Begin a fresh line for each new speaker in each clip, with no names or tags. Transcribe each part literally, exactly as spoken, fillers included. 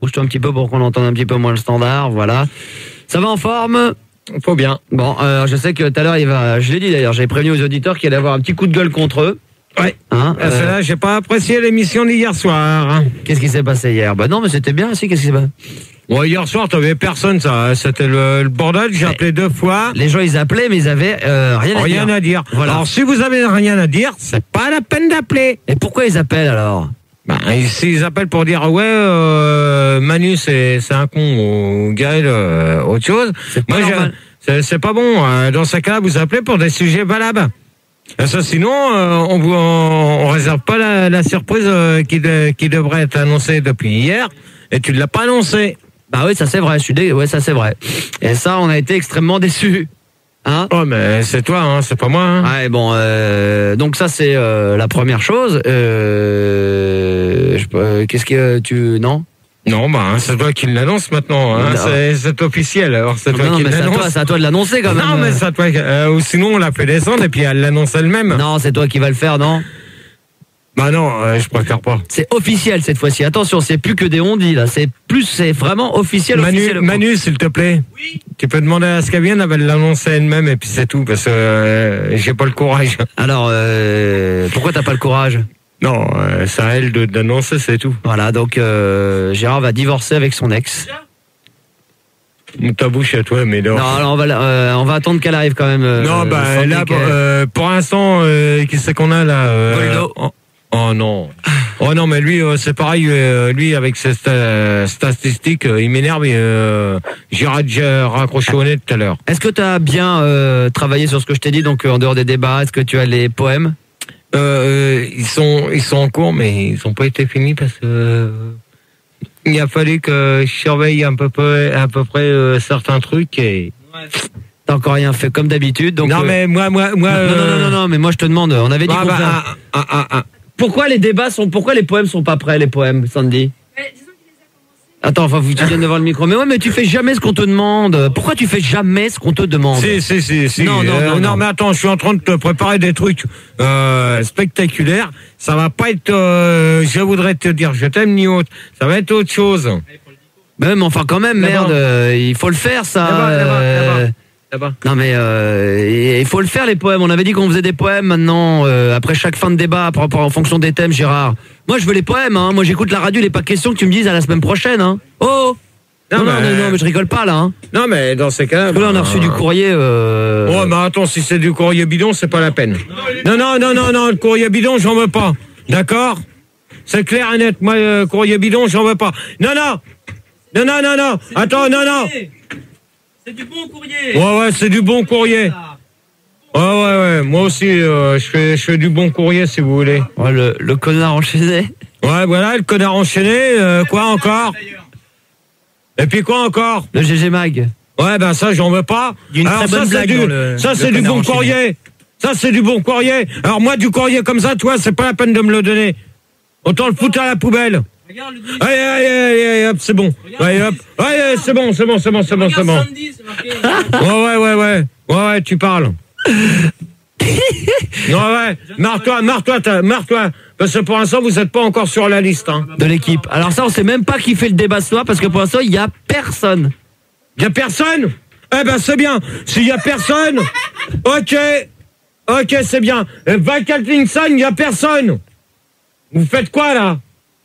Bouge-toi un petit peu pour qu'on entende un petit peu moins le standard, voilà. Ça va en forme?
Faut bien.
Bon, euh, je sais que tout à l'heure, il va. Je l'ai dit d'ailleurs, j'avais prévenu aux auditeurs qu'il allait avoir un petit coup de gueule contre eux.
Ouais.
Hein,
euh... Celle-là, j'ai pas apprécié l'émission d'hier soir.
Qu'est-ce qui s'est passé hier? Bah non, mais c'était bien aussi. Qu'est-ce qui s'est passé?
Bon, hier soir, t'avais personne, ça. C'était le, le bordel. J'ai mais appelé deux fois.
Les gens, ils appelaient, mais ils avaient euh, rien à
rien
dire.
à dire.
Voilà.
Alors, si vous avez rien à dire, c'est pas la peine d'appeler.
Et pourquoi ils appellent alors?
Bah, s'ils appellent pour dire ouais, euh, Manu c'est c'est un con ou Gaël euh, autre chose.
C'est pas
Moi,
normal.
C'est, c'est pas bon. Dans ce cas-là, vous appelez pour des sujets valables. Et ça, sinon, euh, on vous on, on réserve pas la, la surprise euh, qui de, qui devrait être annoncée depuis hier. Et tu ne l'as pas annoncé.
Bah oui, ça c'est vrai. Je suis dé... ouais, ça c'est vrai. Et ça, on a été extrêmement déçus. Hein?
Oh mais c'est toi, hein, c'est pas moi. Hein.
Ouais, bon, euh, donc ça c'est euh, la première chose. Euh, je, euh, qu'est-ce que tu non?
Non, bah hein, c'est toi qui l'annonce maintenant. Hein, c'est, c'est officiel. Alors c'est
non,
toi
non,
qui
mais
l'annonce.
C'est à, toi, c'est à toi de l'annoncer quand même.
Non, mais c'est à toi. Euh, ou sinon on la fait descendre et puis elle l'annonce elle-même.
Non, c'est toi qui vas le faire, non?
Bah non, euh, je préfère pas.
C'est officiel cette fois-ci. Attention, c'est plus que des on-dit là. C'est plus, c'est vraiment officiel.
Manu,
officiel,
Manu, s'il te plaît.
Oui.
Tu peux demander à ce qu'elle vienne, elle va l'annoncer elle-même et puis c'est tout parce que euh, j'ai pas le courage.
Alors, euh, pourquoi t'as pas le courage?
Non, euh, c'est à elle de, d'annoncer, c'est tout.
Voilà, donc euh, Gérard va divorcer avec son ex.
Ta bouche à toi, mais non.
Non, alors on va, euh, on va attendre qu'elle arrive quand même. Euh,
non, bah là, euh, pour l'instant, euh, qui c'est qu'on a là euh, oh, oh non. Oh non, mais lui, euh, c'est pareil. Euh, lui, avec ses sta- statistiques, euh, il m'énerve. Et, euh, j'irai déjà raccrocher au nez tout à l'heure.
Est-ce que tu as bien euh, travaillé sur ce que je t'ai dit, donc euh, en dehors des débats? Est-ce que tu as les poèmes?
euh, Ils sont, ils sont en cours, mais ils n'ont pas été finis parce que euh, il a fallu que je surveille un peu près, à peu près euh, certains trucs et.
Ouais.
T'as encore rien fait comme d'habitude. Donc
non,
euh...
mais moi, moi, moi.
Non,
euh...
non, non, non, non, mais moi je te demande. On avait dit
ah,
qu'on
bah,
faisait...
ah, ah, ah, ah.
Pourquoi les débats sont, pourquoi les poèmes sont pas prêts, les poèmes, Sandy?
Mais disons qu'il les a commencés.
Attends, enfin, faut que tu viennes devant le micro. Mais ouais, mais tu fais jamais ce qu'on te demande. Pourquoi tu fais jamais ce qu'on te demande?
Si, si, si, si.
Non, non,
euh,
non, non.
non, mais attends, je suis en train de te préparer des trucs euh, spectaculaires. Ça va pas être, euh, je voudrais te dire, je t'aime ni autre. Ça va être autre chose.
Même, enfin, quand même,
D'abord.
merde, euh, il faut le faire, ça.
D'abord, d'abord,
euh,
d'abord. Là-bas.
Non mais euh, il faut le faire les poèmes. On avait dit qu'on faisait des poèmes maintenant euh, après chaque fin de débat par rapport en fonction des thèmes, Gérard. Moi je veux les poèmes. Hein. Moi j'écoute la radio. Il n'est pas question que tu me dises à la semaine prochaine. Hein. Oh non non,
mais...
non non non mais je rigole pas là. Hein.
Non mais dans ces cas-là.
Parce que là on a reçu du courrier. Euh...
Oh mais attends, si c'est du courrier bidon, c'est pas la peine. Non non non non non, le courrier bidon, j'en veux pas. D'accord? C'est clair et net. Moi, euh, courrier bidon, j'en veux pas. Non non non non non non.
C'est
Attends non non.
C'est du bon courrier.
Ouais, ouais, c'est du bon courrier. Ouais, ouais, ouais. Moi aussi, euh, je fais, je fais du bon courrier, si vous voulez.
Ouais, le, le connard enchaîné.
Ouais, voilà, le connard enchaîné. Euh, quoi encore? Et puis quoi encore?
Le G G Mag.
Ouais, ben ça, j'en veux pas.
Il y a une
Alors,
très bonne
ça,
blague
c'est du,
dans le-
ça,
le
c'est du
connard
bon
enchaîné.
courrier. Ça, c'est du bon courrier. Alors, moi, du courrier comme ça, toi, c'est pas la peine de me le donner. Autant le foutre à la poubelle.
Regarde le
Allez, allez, allez, allez, hop, c'est bon. Allez, hop. Allez, c'est bon, c'est bon, c'est bon, c'est bon, c'est bon.
Sandy, c'est marqué.
Ouais, ouais, ouais, ouais. Ouais, ouais, tu parles. Non, ouais. Marre-toi, marre-toi, t'as- marre-toi. Parce que pour l'instant, vous n'êtes pas encore sur la liste. Hein.
De l'équipe. Alors ça on sait même pas qui fait le débat ce soir parce que pour l'instant il y a personne.
Il n'y a personne? Eh ben, c'est bien. S'il n'y a personne, ok. Ok, c'est bien. Va Kathleen-San, il n'y a personne. Vous faites quoi, là?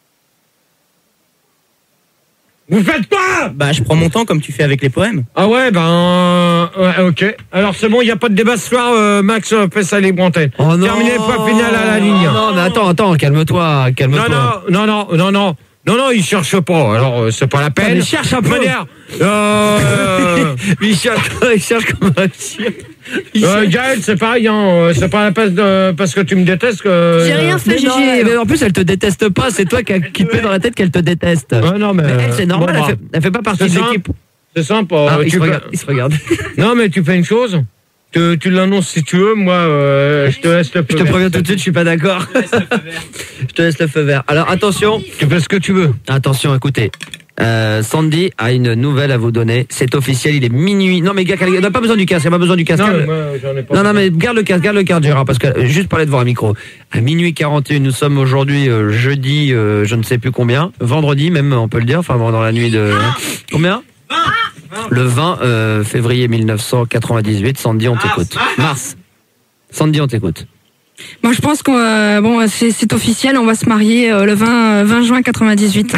Vous faites quoi?
Bah, je prends mon temps comme tu fais avec les poèmes.
Ah ouais, ben... euh, ouais, ok. Alors, c'est bon, il n'y a pas de débat ce soir. euh, Max euh, fait sa libre antenne.
Oh non.
Terminé, point final à la ligne.
Non mais attends attends calme-toi calme-toi.
Non, non, non, non, non, non. Non, non, il cherche pas. Alors, euh, c'est pas la peine.
mais cherche un peu.
De manière, euh,
il cherche il cherche comme un chien. Il
euh,
cherche-
Gaël, c'est pareil. Hein, euh, c'est pas la peine de, parce que tu me détestes que.
J'ai rien fait,
Mais non,
Gégé.
mais en plus elle te déteste pas, c'est toi qui as qui te met dans la tête qu'elle te déteste.
Ouais, non, mais,
Mais elle c'est normal,
bon,
elle, fait, elle fait pas partie de
c'est ça.
l'équipe.
C'est sympa.
Ah,
euh,
il,
tu
se
fais-
regarde, il se regarde.
Non, mais tu fais une chose. Tu, tu l'annonces si tu veux. Moi, euh, je te laisse le feu
Je te
vert.
préviens tout de suite, je suis pas d'accord. Je te laisse le feu vert. Alors attention,
Tu fais ce que tu veux.
attention, écoutez. Euh, Sandy a une nouvelle à vous donner. C'est officiel, il est minuit. Non mais gars, on n'a pas besoin du casque, il n'y a pas besoin du casque.
Non,
Garde-
mais moi, j'en ai pas
non, non,
besoin.
mais garde le casque, garde le casque, Gérard, parce que euh, juste parler devant un micro. À minuit quarante et un, nous sommes aujourd'hui euh, jeudi, euh, je ne sais plus combien, vendredi même, on peut le dire, enfin bon, dans la nuit de combien Le vingt euh, février mille neuf cent quatre-vingt-dix-huit. Sandy, on t'écoute. Mars. Sandy, on t'écoute.
Moi, je pense qu'on euh, bon, c'est, c'est officiel, on va se marier euh, le vingt, euh, vingt juin quatre-vingt-dix-huit.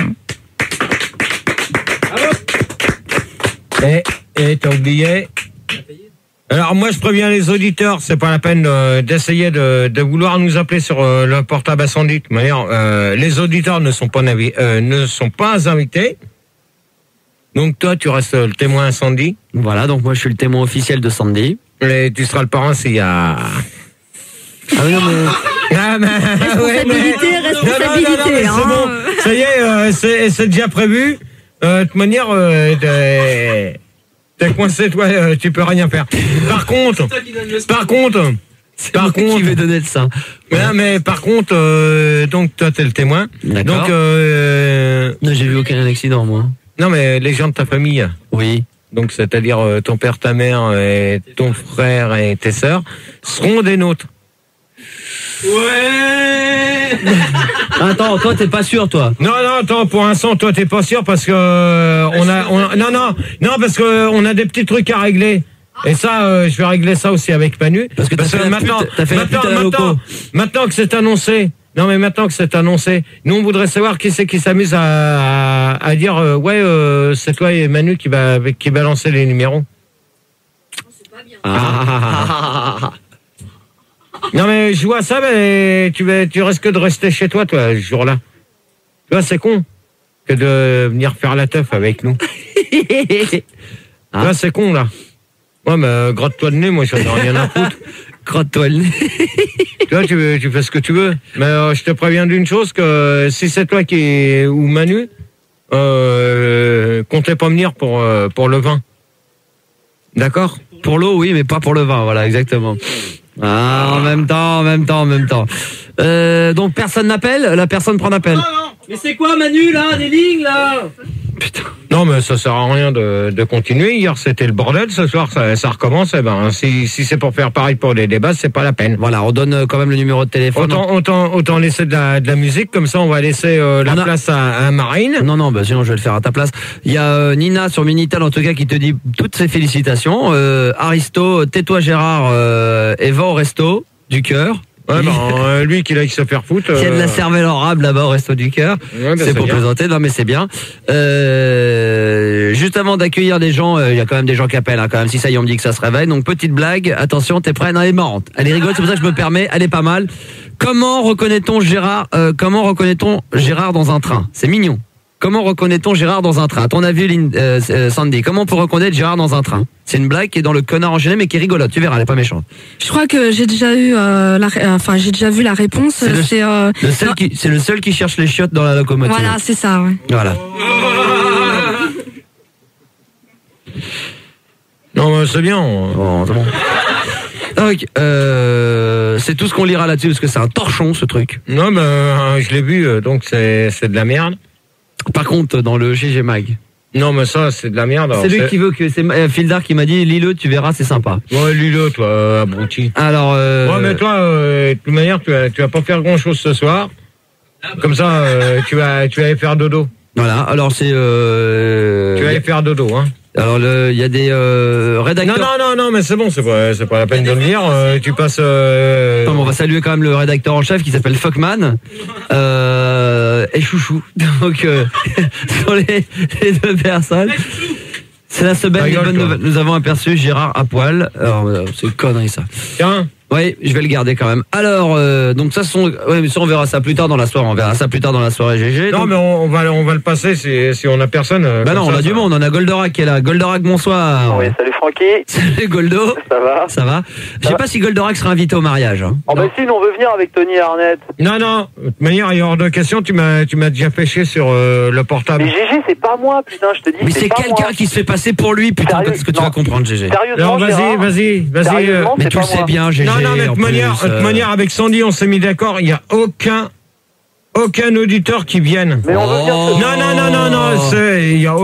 Et, et t'as oublié. Alors moi je préviens les auditeurs, c'est pas la peine euh, d'essayer de, de vouloir nous appeler sur euh, le portable à Sandy. De toute manière, euh, les auditeurs ne sont pas navi- euh, ne sont pas invités. Donc toi tu restes le témoin à Sandy.
Voilà, donc moi je suis le témoin officiel de Sandy.
Et tu seras le parrain s'il y a.
Ah oui, non mais...
Ah, mais-
Responsabilité,
ouais, mais-
responsabilité,
Non, non, non, mais c'est
hein.
bon. Ça y est, euh, c'est, c'est déjà prévu. Euh, de toute manière, euh, t'es, t'es coincé, toi, euh, tu peux rien faire. Par contre, par contre,
C'est
par
moi
contre,
qui vais donner le sein.
mais, mais par contre, euh, donc toi t'es le témoin.
D'accord.
Donc, euh,
Non, j'ai vu aucun accident, moi.
non mais les gens de ta famille.
Oui.
Donc c'est-à-dire euh, ton père, ta mère, et ton frère et tes sœurs seront des nôtres.
Ouais.
Attends, toi, t'es pas sûr, toi.
Non, non, attends, pour l'instant, toi, t'es pas sûr parce que euh, on a, on a- non, non, non, parce que euh, on a des petits trucs à régler. Et ça, euh, je vais régler ça aussi avec Manu.
Parce que t'as fait la
maintenant,
pute- t'as fait la
maintenant,
pute à la
maintenant,
loco.
maintenant que c'est annoncé. Non, mais maintenant que c'est annoncé, nous on voudrait savoir qui c'est qui s'amuse à, à, à dire euh, ouais, euh, c'est toi et Manu qui va qui va lancer les numéros.
Ah.
Non mais je vois ça, mais tu vas, tu risques de rester chez toi, toi, ce jour-là. Tu vois, c'est con que de venir faire la teuf avec nous. Tu vois, c'est con là. Ouais, mais euh, gratte-toi le nez, moi, j'en ai rien à foutre.
Crotte-toi le nez.
Tu vois, tu, tu fais ce que tu veux. Mais euh, je te préviens d'une chose, que si c'est toi qui ou Manu, euh, comptez pas venir pour, euh, pour le vin. D'accord?
Pour l'eau, oui, mais pas pour le vin, voilà, exactement. Ah, en même temps, en même temps, en même temps. Euh, donc personne n'appelle, la personne prend l'appel.
Non, non. Mais c'est quoi, Manu, là? Des lignes, là?
Putain.
Non, mais ça sert à rien de, de continuer. Hier, c'était le bordel. Ce soir, ça, ça recommence. Eh ben, si, si c'est pour faire pareil pour les débats, c'est pas la peine.
Voilà, on donne euh, quand même le numéro de téléphone.
Autant, autant, autant laisser de la, de la musique, comme ça on va laisser euh, la
On a-
place à, à Marine.
Non, non, bah sinon je vais le faire à ta place. Il y a euh, Nina sur Minitel en tout cas qui te dit toutes ses félicitations. Euh, Aristo, tais-toi Gérard, euh, et va au resto du cœur.
Ouais, ben, euh, lui qui aille se faire foutre.
Il y a de la
euh,
cervelle en rable là-bas au resto du cœur.
ouais, ben,
C'est pour
bien.
plaisanter, non mais c'est bien. Euh, juste avant d'accueillir des gens, euh, il y a quand même des gens qui appellent, hein, quand même. Si ça y est, on me dit que ça se réveille. Donc petite blague, attention, t'es prêt? Non, elle est marrante. Elle est rigolote, c'est pour ça que je me permets. Elle est pas mal. Comment reconnaît-on Gérard euh, Comment reconnaît-on Gérard dans un train? C'est mignon. Comment reconnaît-on Gérard dans un train? À ton avis, Lynn- euh, euh, Sandy, comment on peut reconnaître Gérard dans un train? C'est une blague qui est dans le connard enchaîné, mais qui est rigolote. Tu verras, elle est pas méchante.
Je crois que j'ai déjà eu, euh, la, ré- euh, enfin j'ai déjà vu la réponse.
C'est le-
C'est, euh,
Le seul
non,
qui, c'est le seul qui cherche les chiottes dans la locomotive.
voilà, c'est ça. Ouais.
Voilà.
Non, mais c'est bien. on-
Bon, c'est bon. Donc, euh, c'est tout ce qu'on lira là-dessus parce que c'est un torchon ce truc.
Non, mais euh, je l'ai vu, euh, donc c'est, c'est de la merde.
Par contre, dans le G G Mag,
Non, mais ça, c'est de la merde. alors
c'est lui qui veut que c'est euh, Fildar qui m'a dit lis-le, tu verras, c'est sympa.
Ouais, lui-là, toi, euh, abruti.
Alors, euh,
Ouais, mais toi, euh, de toute manière, tu vas, tu vas pas faire grand-chose ce soir. Comme ça, euh, tu vas, tu vas aller faire dodo.
voilà. Alors c'est, euh,
Tu vas aller faire dodo, hein.
alors le, il y a des euh,
Non,
rédacteurs.
non, non, non, mais c'est bon, c'est pas, c'est pas la peine de le dire. euh, tu passes. Euh...
Non, mais on va saluer quand même le rédacteur en chef qui s'appelle Fuckman euh, et Chouchou. Donc euh, sur les, les deux personnes. C'est la semaine
Ta
des
gueule,
bonnes
toi.
nouvelles. Nous avons aperçu Gérard à poil. Alors, euh, c'est une connerie ça.
Tiens,
Oui, je vais le garder quand même. Alors, euh, donc ça sont, ouais, mais ça on verra ça plus tard dans la soirée. On verra ça plus tard dans la soirée G G.
non,
Donc-
mais on, on va, on va le passer si, si on a personne. euh,
bah
comme
non, on
ça,
a du
ça-
monde. On a Goldorak qui est là. Goldorak, bonsoir.
Oui, salut Francky,
Salut Goldo.
ça va?
Ça va? Je sais
va
pas si Goldorak sera invité au mariage. Hein.
Oh bah si, nous on veut venir avec Tony Arnett.
Non, non, de toute manière, il y a hors de question, tu m'as, tu m'as déjà fait chier sur euh, le portable.
Mais G G, c'est pas moi, putain, je te dis,
Mais c'est
pas
quelqu'un
moi.
qui se fait passer pour lui, putain.
Sérieux
Qu'est-ce que tu
Non.
vas comprendre, G G?
Sérieusement,
Alors, vas-y,
Gérard
vas-y, vas-y. euh,
Sérieusement,
Mais
c'est
tu
pas
le sais
moi.
bien, G G.
Non, non, mais de
en
toute manière,
plus,
de toute
euh,
manière, avec Sandy, on s'est mis d'accord, il n'y a aucun, aucun auditeur qui vienne.
Mais on veut venir
Oh.
ce
Non, non, non, non, non, c'est,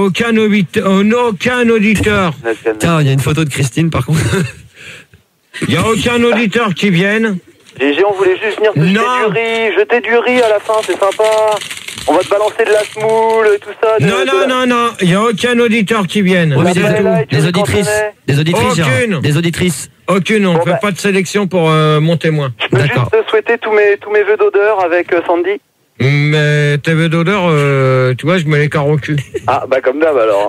aucun, auditeur, aucun auditeur.
Tiens, il y a une photo de Christine par contre.
Il n'y a aucun auditeur qui vienne.
G G, on voulait juste venir te jeter
Non.
du riz. Jeter du riz à la fin, c'est sympa. On va te balancer de la semoule et tout ça. de-
Non,
de
non,
la-
non, non, il n'y a aucun auditeur qui vienne.
Oui, mais
bah,
des,
là, tu
des
veux
auditrices.
cantonner.
Des auditrices, Gérard.
Aucune.
Des auditrices.
Aucune, on ne
Bon,
fait
bah.
pas de sélection pour euh, mon témoin.
Je peux
D'accord.
juste te souhaiter tous mes, tous mes vœux d'odeur avec euh, Sandy.
Mais tes vœux d'odeur, euh, tu vois, je me les carre au cul.
Ah, bah comme d'hab alors.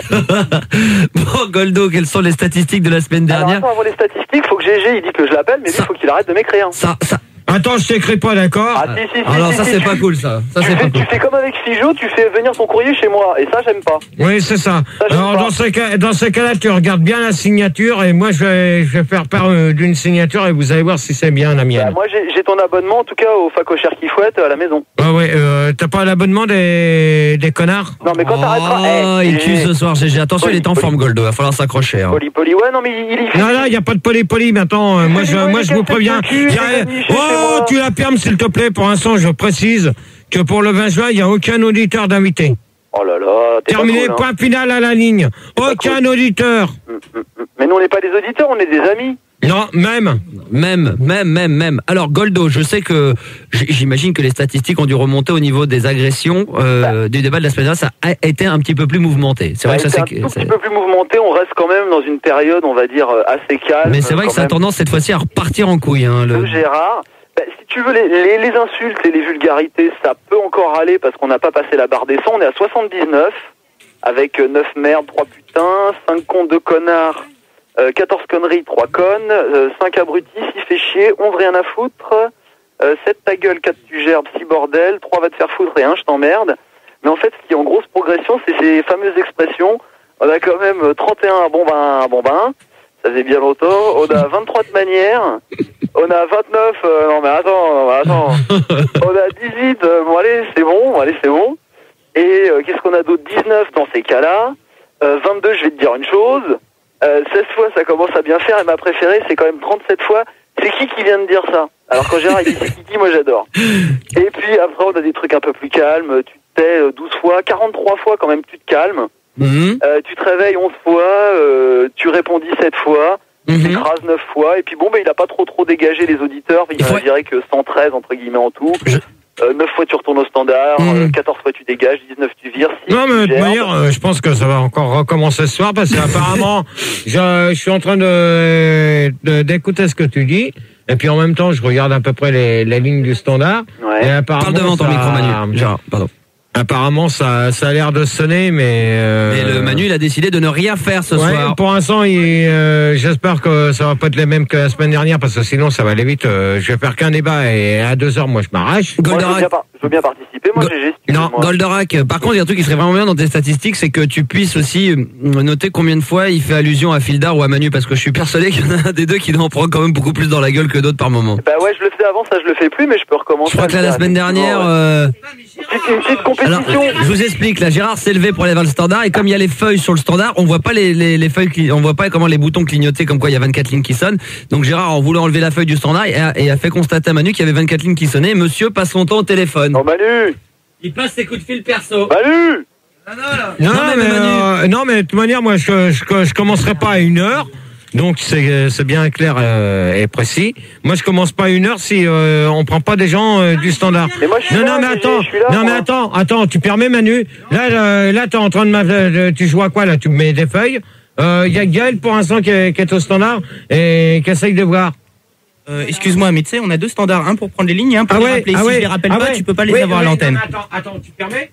Bon, Goldo, quelles sont les statistiques de la semaine
Alors
dernière?
attends, avant les statistiques, faut que G G il dit que je l'appelle, mais lui
Ça-
il faut qu'il arrête de m'écrire.
Ça, ça.
Attends, je t'écris pas, d'accord?
Ah si, si, si.
Alors
si,
ça
si,
c'est
tu-
pas cool ça. Ça
Tu
c'est pas
fais,
cool.
tu fais comme avec Figeaud, tu fais venir ton courrier chez moi. Et ça, j'aime pas.
Oui, c'est ça.
Ça, j'aime
Alors,
pas.
dans ce, cas, dans ce cas-là, tu regardes bien la signature et moi, je vais, je vais faire part euh, d'une signature et vous allez voir si c'est bien la
Bah,
mienne.
moi, j'ai j'ai ton abonnement, en tout cas, au facochère qui fouette à la maison.
Ah ouais, euh, t'as pas l'abonnement des, des connards?
Non, mais quand t'arrêteras.
Oh,
eh,
il
G
tue
G,
ce soir, G G. Attention, il est en
Poli,
forme, Goldo. Il va falloir s'accrocher. hein.
Poli, poli, ouais, non, mais il, il y fait.
Non, non, il n'y a pas de poly-poly, mais attends, euh, moi, je,
mais
moi, je
quel
vous préviens.
tête de cul,
Y a-
les amis, chez
Oh,
moi.
tu la fermes, s'il te plaît. Pour l'instant, je précise que pour le vingt juin, il n'y a aucun auditeur d'invité.
Oh là là, t'es pas
Terminé,
cool, hein.
point final à la ligne. Aucun auditeur.
Mais nous, on n'est pas des auditeurs, on est des amis.
Non, même.
Même, même, même, même. Alors, Goldo, je sais que j- j'imagine que les statistiques ont dû remonter au niveau des agressions euh, du débat de la semaine dernière. Ça a été un petit peu plus mouvementé. C'est vrai que ça
Ça a
c'est.
été un tout
c'est-
petit peu plus mouvementé, on reste quand même dans une période, on va dire, euh, assez calme.
Mais c'est vrai que
quand
ça a
même.
tendance cette fois-ci à repartir en couille. Hein, le...
Peu Gérard. Bah, si tu veux, les, les, les insultes et les vulgarités, ça peut encore aller parce qu'on n'a pas passé la barre des cent. On est à soixante-dix-neuf, avec euh, neuf merdes, trois putains, cinq cons, deux connards, euh, quatorze conneries, trois connes, euh, cinq abrutis, six fait chier, onze rien à foutre, euh, sept ta gueule, quatre tu gerbes, six bordel, trois va te faire foutre et un je t'emmerde. Mais en fait, ce qui est en grosse progression, c'est ces fameuses expressions. On a quand même euh, trente et un bon ben, bon ben. Ça faisait bien longtemps. On a vingt-trois de manière. On a vingt-neuf. Euh, non mais attends, non, mais attends. On a dix-huit. Euh, bon allez, c'est bon. Allez, c'est bon. Et euh, qu'est-ce qu'on a d'autre? dix-neuf dans ces cas-là. Euh, vingt-deux, je vais te dire une chose. Euh, seize fois, ça commence à bien faire. Et ma préférée, c'est quand même trente-sept fois. C'est qui qui vient de dire ça? Alors quand Gérard il dit c'est Kiki, moi j'adore. Et puis après, on a des trucs un peu plus calmes. Tu te tais euh, douze fois, quarante-trois fois quand même, tu te calmes.
Mhm,
Euh, tu te réveilles onze fois, euh, tu réponds dix-sept fois, tu
mhm.
t'écrases neuf fois, et puis bon, ben il a pas trop trop dégagé les auditeurs, il
Il faut-
en dirait que cent treize entre guillemets en tout.
Je-
Euh, neuf fois tu retournes au standard,
Mhm.
euh, quatorze fois tu dégages, dix-neuf tu vires, six
Non, mais de
tu
toute
gerbes.
manière, euh, je pense que ça va encore recommencer ce soir parce qu'apparemment, je, je suis en train de, de- d'écouter ce que tu dis. Et puis en même temps, je regarde à peu près les, les lignes du standard.
Ouais.
Et apparemment,
Parle devant ton
ça-
micro, Manu. Gérard, pardon.
Apparemment, ça, ça a l'air de sonner, mais. euh,
Mais le Manu, il a décidé de ne rien faire ce
ouais,
soir.
pour l'instant, il, euh, j'espère que ça va pas être les mêmes que la semaine dernière parce que sinon, ça va aller vite. Euh, je vais faire qu'un débat et à deux heures, moi, je m'arrache.
Moi, je veux,
Goldorak.
bien par- je veux bien participer, moi
Go-
G G, si
Non,
tu veux, moi.
Goldorak. Par contre, il y a un truc qui serait vraiment bien dans tes statistiques, c'est que tu puisses aussi euh, noter combien de fois il fait allusion à Fildar ou à Manu, parce que je suis persuadé qu'il y en a un des deux qui en prend quand même beaucoup plus dans la gueule que d'autres par moment.
Bah ouais, je le faisais avant, ça je le fais plus, mais je peux recommencer.
Je crois
à
que là,
le
la
faire,
semaine dernière,
effectivement,
euh,
ouais. Petite- une petite
alors,
compétition.
je vous explique. Là, Gérard s'est levé pour aller vers le standard, et comme il y a les feuilles sur le standard, on voit pas les, les, les feuilles, cli- on voit pas comment les boutons clignotaient, comme quoi il y a vingt-quatre lignes qui sonnent. Donc Gérard, en voulant enlever la feuille du standard, et a, et a fait constater à Manu qu'il y avait vingt-quatre lignes qui sonnaient. Monsieur passe son temps au téléphone.
Non Manu,
Il passe ses coups de fil perso.
Manu.
Non,
Non, mais
mais,
Manu-
euh, non, mais de toute manière, moi, je, je, je commencerai pas à une heure. Donc c'est c'est bien clair euh, et précis. Moi je commence pas à une heure si euh, on prend pas des gens euh, du standard.
Mais moi, je suis
non
là,
non mais
G G,
attends,
je suis là,
non mais
moi.
attends, attends, tu permets Manu? Là euh, là t'es en train de m'a- de- tu joues à quoi là? Tu me mets des feuilles. Il euh, y a Gaël pour l'instant qui, est- qui est au standard et qui essaye de voir.
Euh, excuse-moi, mais tu sais, on a deux standards, un pour prendre les lignes et un pour
Ah
les
ouais,
rappeler.
ah
si
ouais,
je les rappelle
ah
pas,
ouais.
tu peux pas les
Oui,
avoir
oui,
à l'antenne.
non, mais attends, attends, tu permets?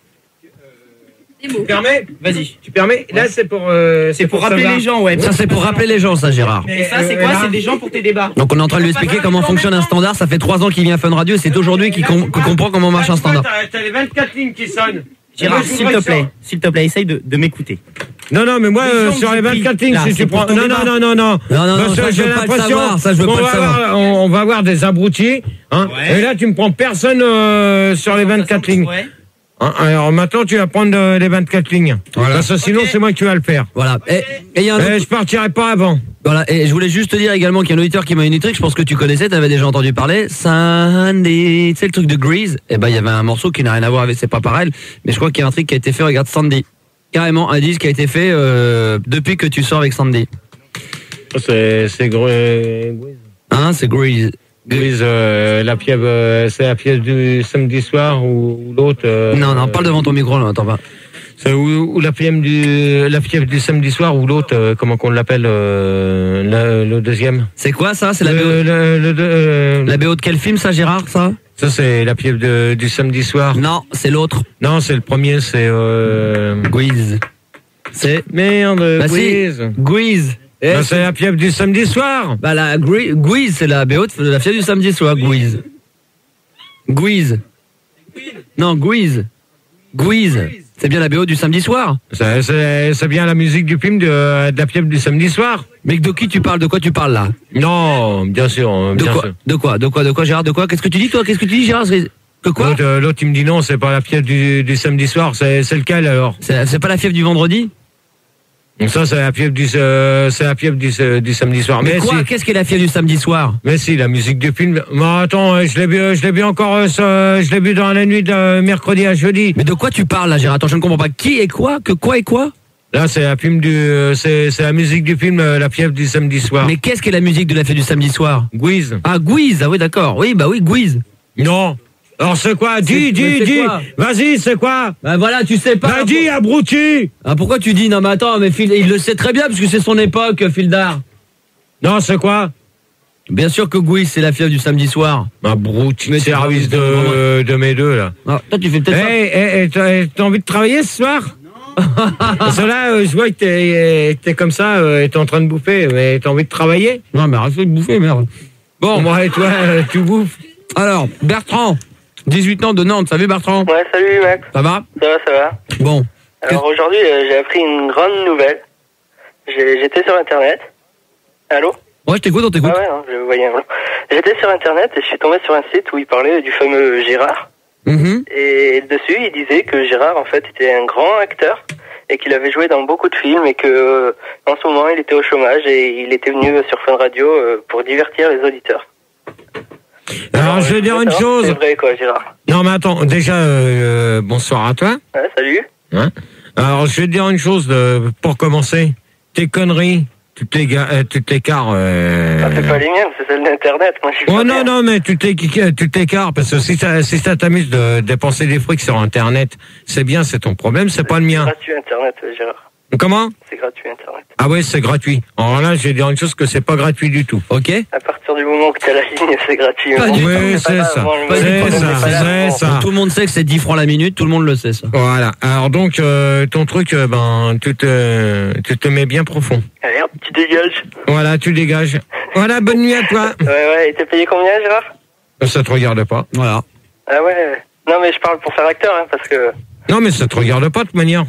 Des mots.
Tu permets?
Vas-y.
Tu permets? Là c'est pour euh,
C'est pour rappeler
savoir.
les gens, ouais.
Ça, c'est pour rappeler les gens, ça, Gérard.
Et ça, c'est
Euh,
quoi?
là-
C'est des gens pour tes débats.
Donc on est en train de lui expliquer comment fonctionne un standard. Ça fait trois ans qu'il vient à Fun Radio et c'est aujourd'hui qu'il com- qu'il comprend comment marche un standard.
T'as t'as les vingt-quatre lignes qui sonnent.
Gérard,
Moi, je
s'il
voudrais
te
que ça-
plaît, s'il te plaît, essaye de, de m'écouter.
Non, non, mais moi,
Les
euh,
gens
sur
que
les
tu
vingt-quatre
pries,
lignes,
là,
si
c'est
tu
pour
prends.
ton
Non, non,
débat.
non, non, non.
Non, non, non,
Parce
ça,
que
je
j'ai
veux pas le
l'impression
savoir, ça, je veux
qu'on
pas le
va
savoir.
avoir- on, on va avoir des abrutis, hein.
Ouais.
Et là, tu me prends personne euh, sur les vingt-quatre lignes.
Ouais.
Hein, alors maintenant, tu vas prendre euh, les vingt-quatre lignes. Parce que sinon,
Ok.
c'est moi qui vais le faire.
Voilà. Et et il y a un autre-
Et je partirai pas avant.
Voilà, et je voulais juste te dire également qu'il y a un auditeur qui m'a une truc, je pense que tu connaissais, tu avais déjà entendu parler, Sandy, tu sais le truc de Grease, et ben il y avait un morceau qui n'a rien à voir avec, c'est pas pareil, mais je crois qu'il y a un truc qui a été fait, regarde Sandy. Carrément, un disque qui a été fait euh, depuis que tu sors avec Sandy.
C'est c'est Gre- Grease.
Hein, c'est Grease.
Grease, euh, la pièce, euh, c'est la pièce du samedi soir ou, ou l'autre. Euh,
Non, non, parle devant ton micro, là, attends pas.
C'est ou, ou la pièce du la pièce du samedi soir ou l'autre, euh, comment qu'on l'appelle, euh, la- le deuxième.
C'est quoi ça? C'est la B O,
Le, le, le, euh,
la B O de quel film ça, Gérard, ça?
Ça c'est la pièce de, du samedi soir.
Non, c'est l'autre.
Non, c'est le premier, c'est euh...
Grease. C'est
merde,
Bah si.
Grease.
Grease. Eh,
Bah, c'est la pièce du samedi soir.
Bah la Gre- Grease, c'est la B O de la fièvre du samedi soir, Grease. Grease. Non, Grease. Grease. C'est bien la B O du samedi soir.
C'est, c'est, c'est bien la musique du film de, de la pièce du samedi soir.
Mais de qui tu parles? De quoi tu parles là?
Non, bien sûr,
De
bien
quoi?
sûr.
De quoi? De quoi? De quoi, Gérard? De quoi? Qu'est-ce que tu dis, toi? Qu'est-ce que tu dis, Gérard? C'est- Que quoi?
L'autre, euh, l'autre, il me dit non, c'est pas la pièce du, du samedi soir, c'est, c'est lequel alors?
C'est c'est pas la fièvre du vendredi?
Donc ça, c'est la pièce du, euh, c'est la pièce du, euh, du samedi soir.
Mais
Mais,
quoi?
si,
Qu'est-ce qu'est la fièvre du samedi soir?
mais si, la musique du film. Mais attends, euh, je l'ai vu, euh, je l'ai vu encore, euh, ça, je l'ai vu dans la nuit de mercredi à jeudi.
Mais de quoi tu parles là, Gérard? Attends, je ne comprends pas. Qui et quoi? Que quoi et quoi?
Là, c'est la film du, euh, c'est, c'est la musique du film, euh, la pièce du samedi soir.
Mais qu'est-ce qu'est la musique de la fièvre du samedi soir?
Guise.
Ah, Guise. Ah oui, d'accord. Oui, bah oui, Guise.
Non. Alors c'est quoi? Dis,
C'est- mais
dis,
c'est
dis.
quoi
Vas-y, c'est quoi?
Bah voilà, tu sais pas.
Bah dis, abruti.
Ah, pourquoi tu dis? Non, mais attends, mais Phil, il le sait très bien parce que c'est son époque, Fildar.
Non, c'est quoi?
Bien sûr que Guise, c'est la fièvre du samedi soir.
Abruti.
Mais
Service
tu-
de, de mes deux, là.
Ah, toi, tu fais peut-être
Hey, hey, hey, t'as, t'as envie de travailler ce soir? Parce que là, euh, je vois que t'es, t'es comme ça, euh, t'es en train de bouffer, mais t'as envie de travailler?
pas. Non, mais arrête de bouffer, merde.
Bon, moi et toi, euh, tu bouffes.
Alors, Bertrand, dix-huit ans de Nantes. Salut, Bertrand.
Ouais, salut Max,
Ça va?
ça va, ça va.
Bon.
Alors aujourd'hui, euh, j'ai appris une grande nouvelle. J'ai- J'étais sur Internet. Allô?
Ouais, je t'écoute, on t'écoute.
Ah ouais, hein, je voyais un blanc. J'étais sur Internet et je suis tombé sur un site où il parlait du fameux Gérard.
Mhm.
Et dessus, il disait que Gérard, en fait, était un grand acteur et qu'il avait joué dans beaucoup de films et que euh, en ce moment, il était au chômage et il était venu sur Fun Radio euh, pour divertir les auditeurs.
Alors, je vais dire une
savoir si
chose.
C'est vrai, quoi, Gérard.
Non, mais attends, déjà, euh, bonsoir à toi.
Ouais, salut.
Hein? Alors, je vais te dire une chose, euh, pour commencer. Tes conneries, tu t'égares, euh, tu t'écarts. Euh...
Ah, c'est pas les miennes, c'est celles d'Internet. Moi, je suis
Oh
pas
non,
bien.
non, mais tu t'éc- tu t'écarts, parce que si ça, si ça t'amuse de dépenser des frics sur Internet, c'est bien, c'est ton problème, c'est pas le
C'est
mien.
gratuit Internet, euh, Gérard.
Comment?
C'est gratuit Internet.
Ah ouais, c'est gratuit. Alors là, je vais dire une chose que c'est pas gratuit du tout.
Ok.
À partir du moment que t'as la ligne, c'est gratuit.
Pas
Bon,
du
Oui,
pas
c'est
grave,
ça.
bon,
Pas
le
du
mec,
tout,
on
c'est
est pas
ça,
là,
c'est
bon.
ça.
Tout le monde sait que c'est dix francs la minute, tout le monde le sait, ça.
Voilà. Alors donc, euh, ton truc, euh, ben, tu te, tu te mets bien profond.
Allez hop, tu dégages.
Voilà, tu dégages. Voilà, bonne nuit à toi.
Ouais, ouais, et t'es payé combien, Gérard?
Ça te regarde pas.
Voilà.
Ah ouais. Non, mais je parle pour faire acteur, hein, parce que...
Non, mais ça te regarde pas de toute manière.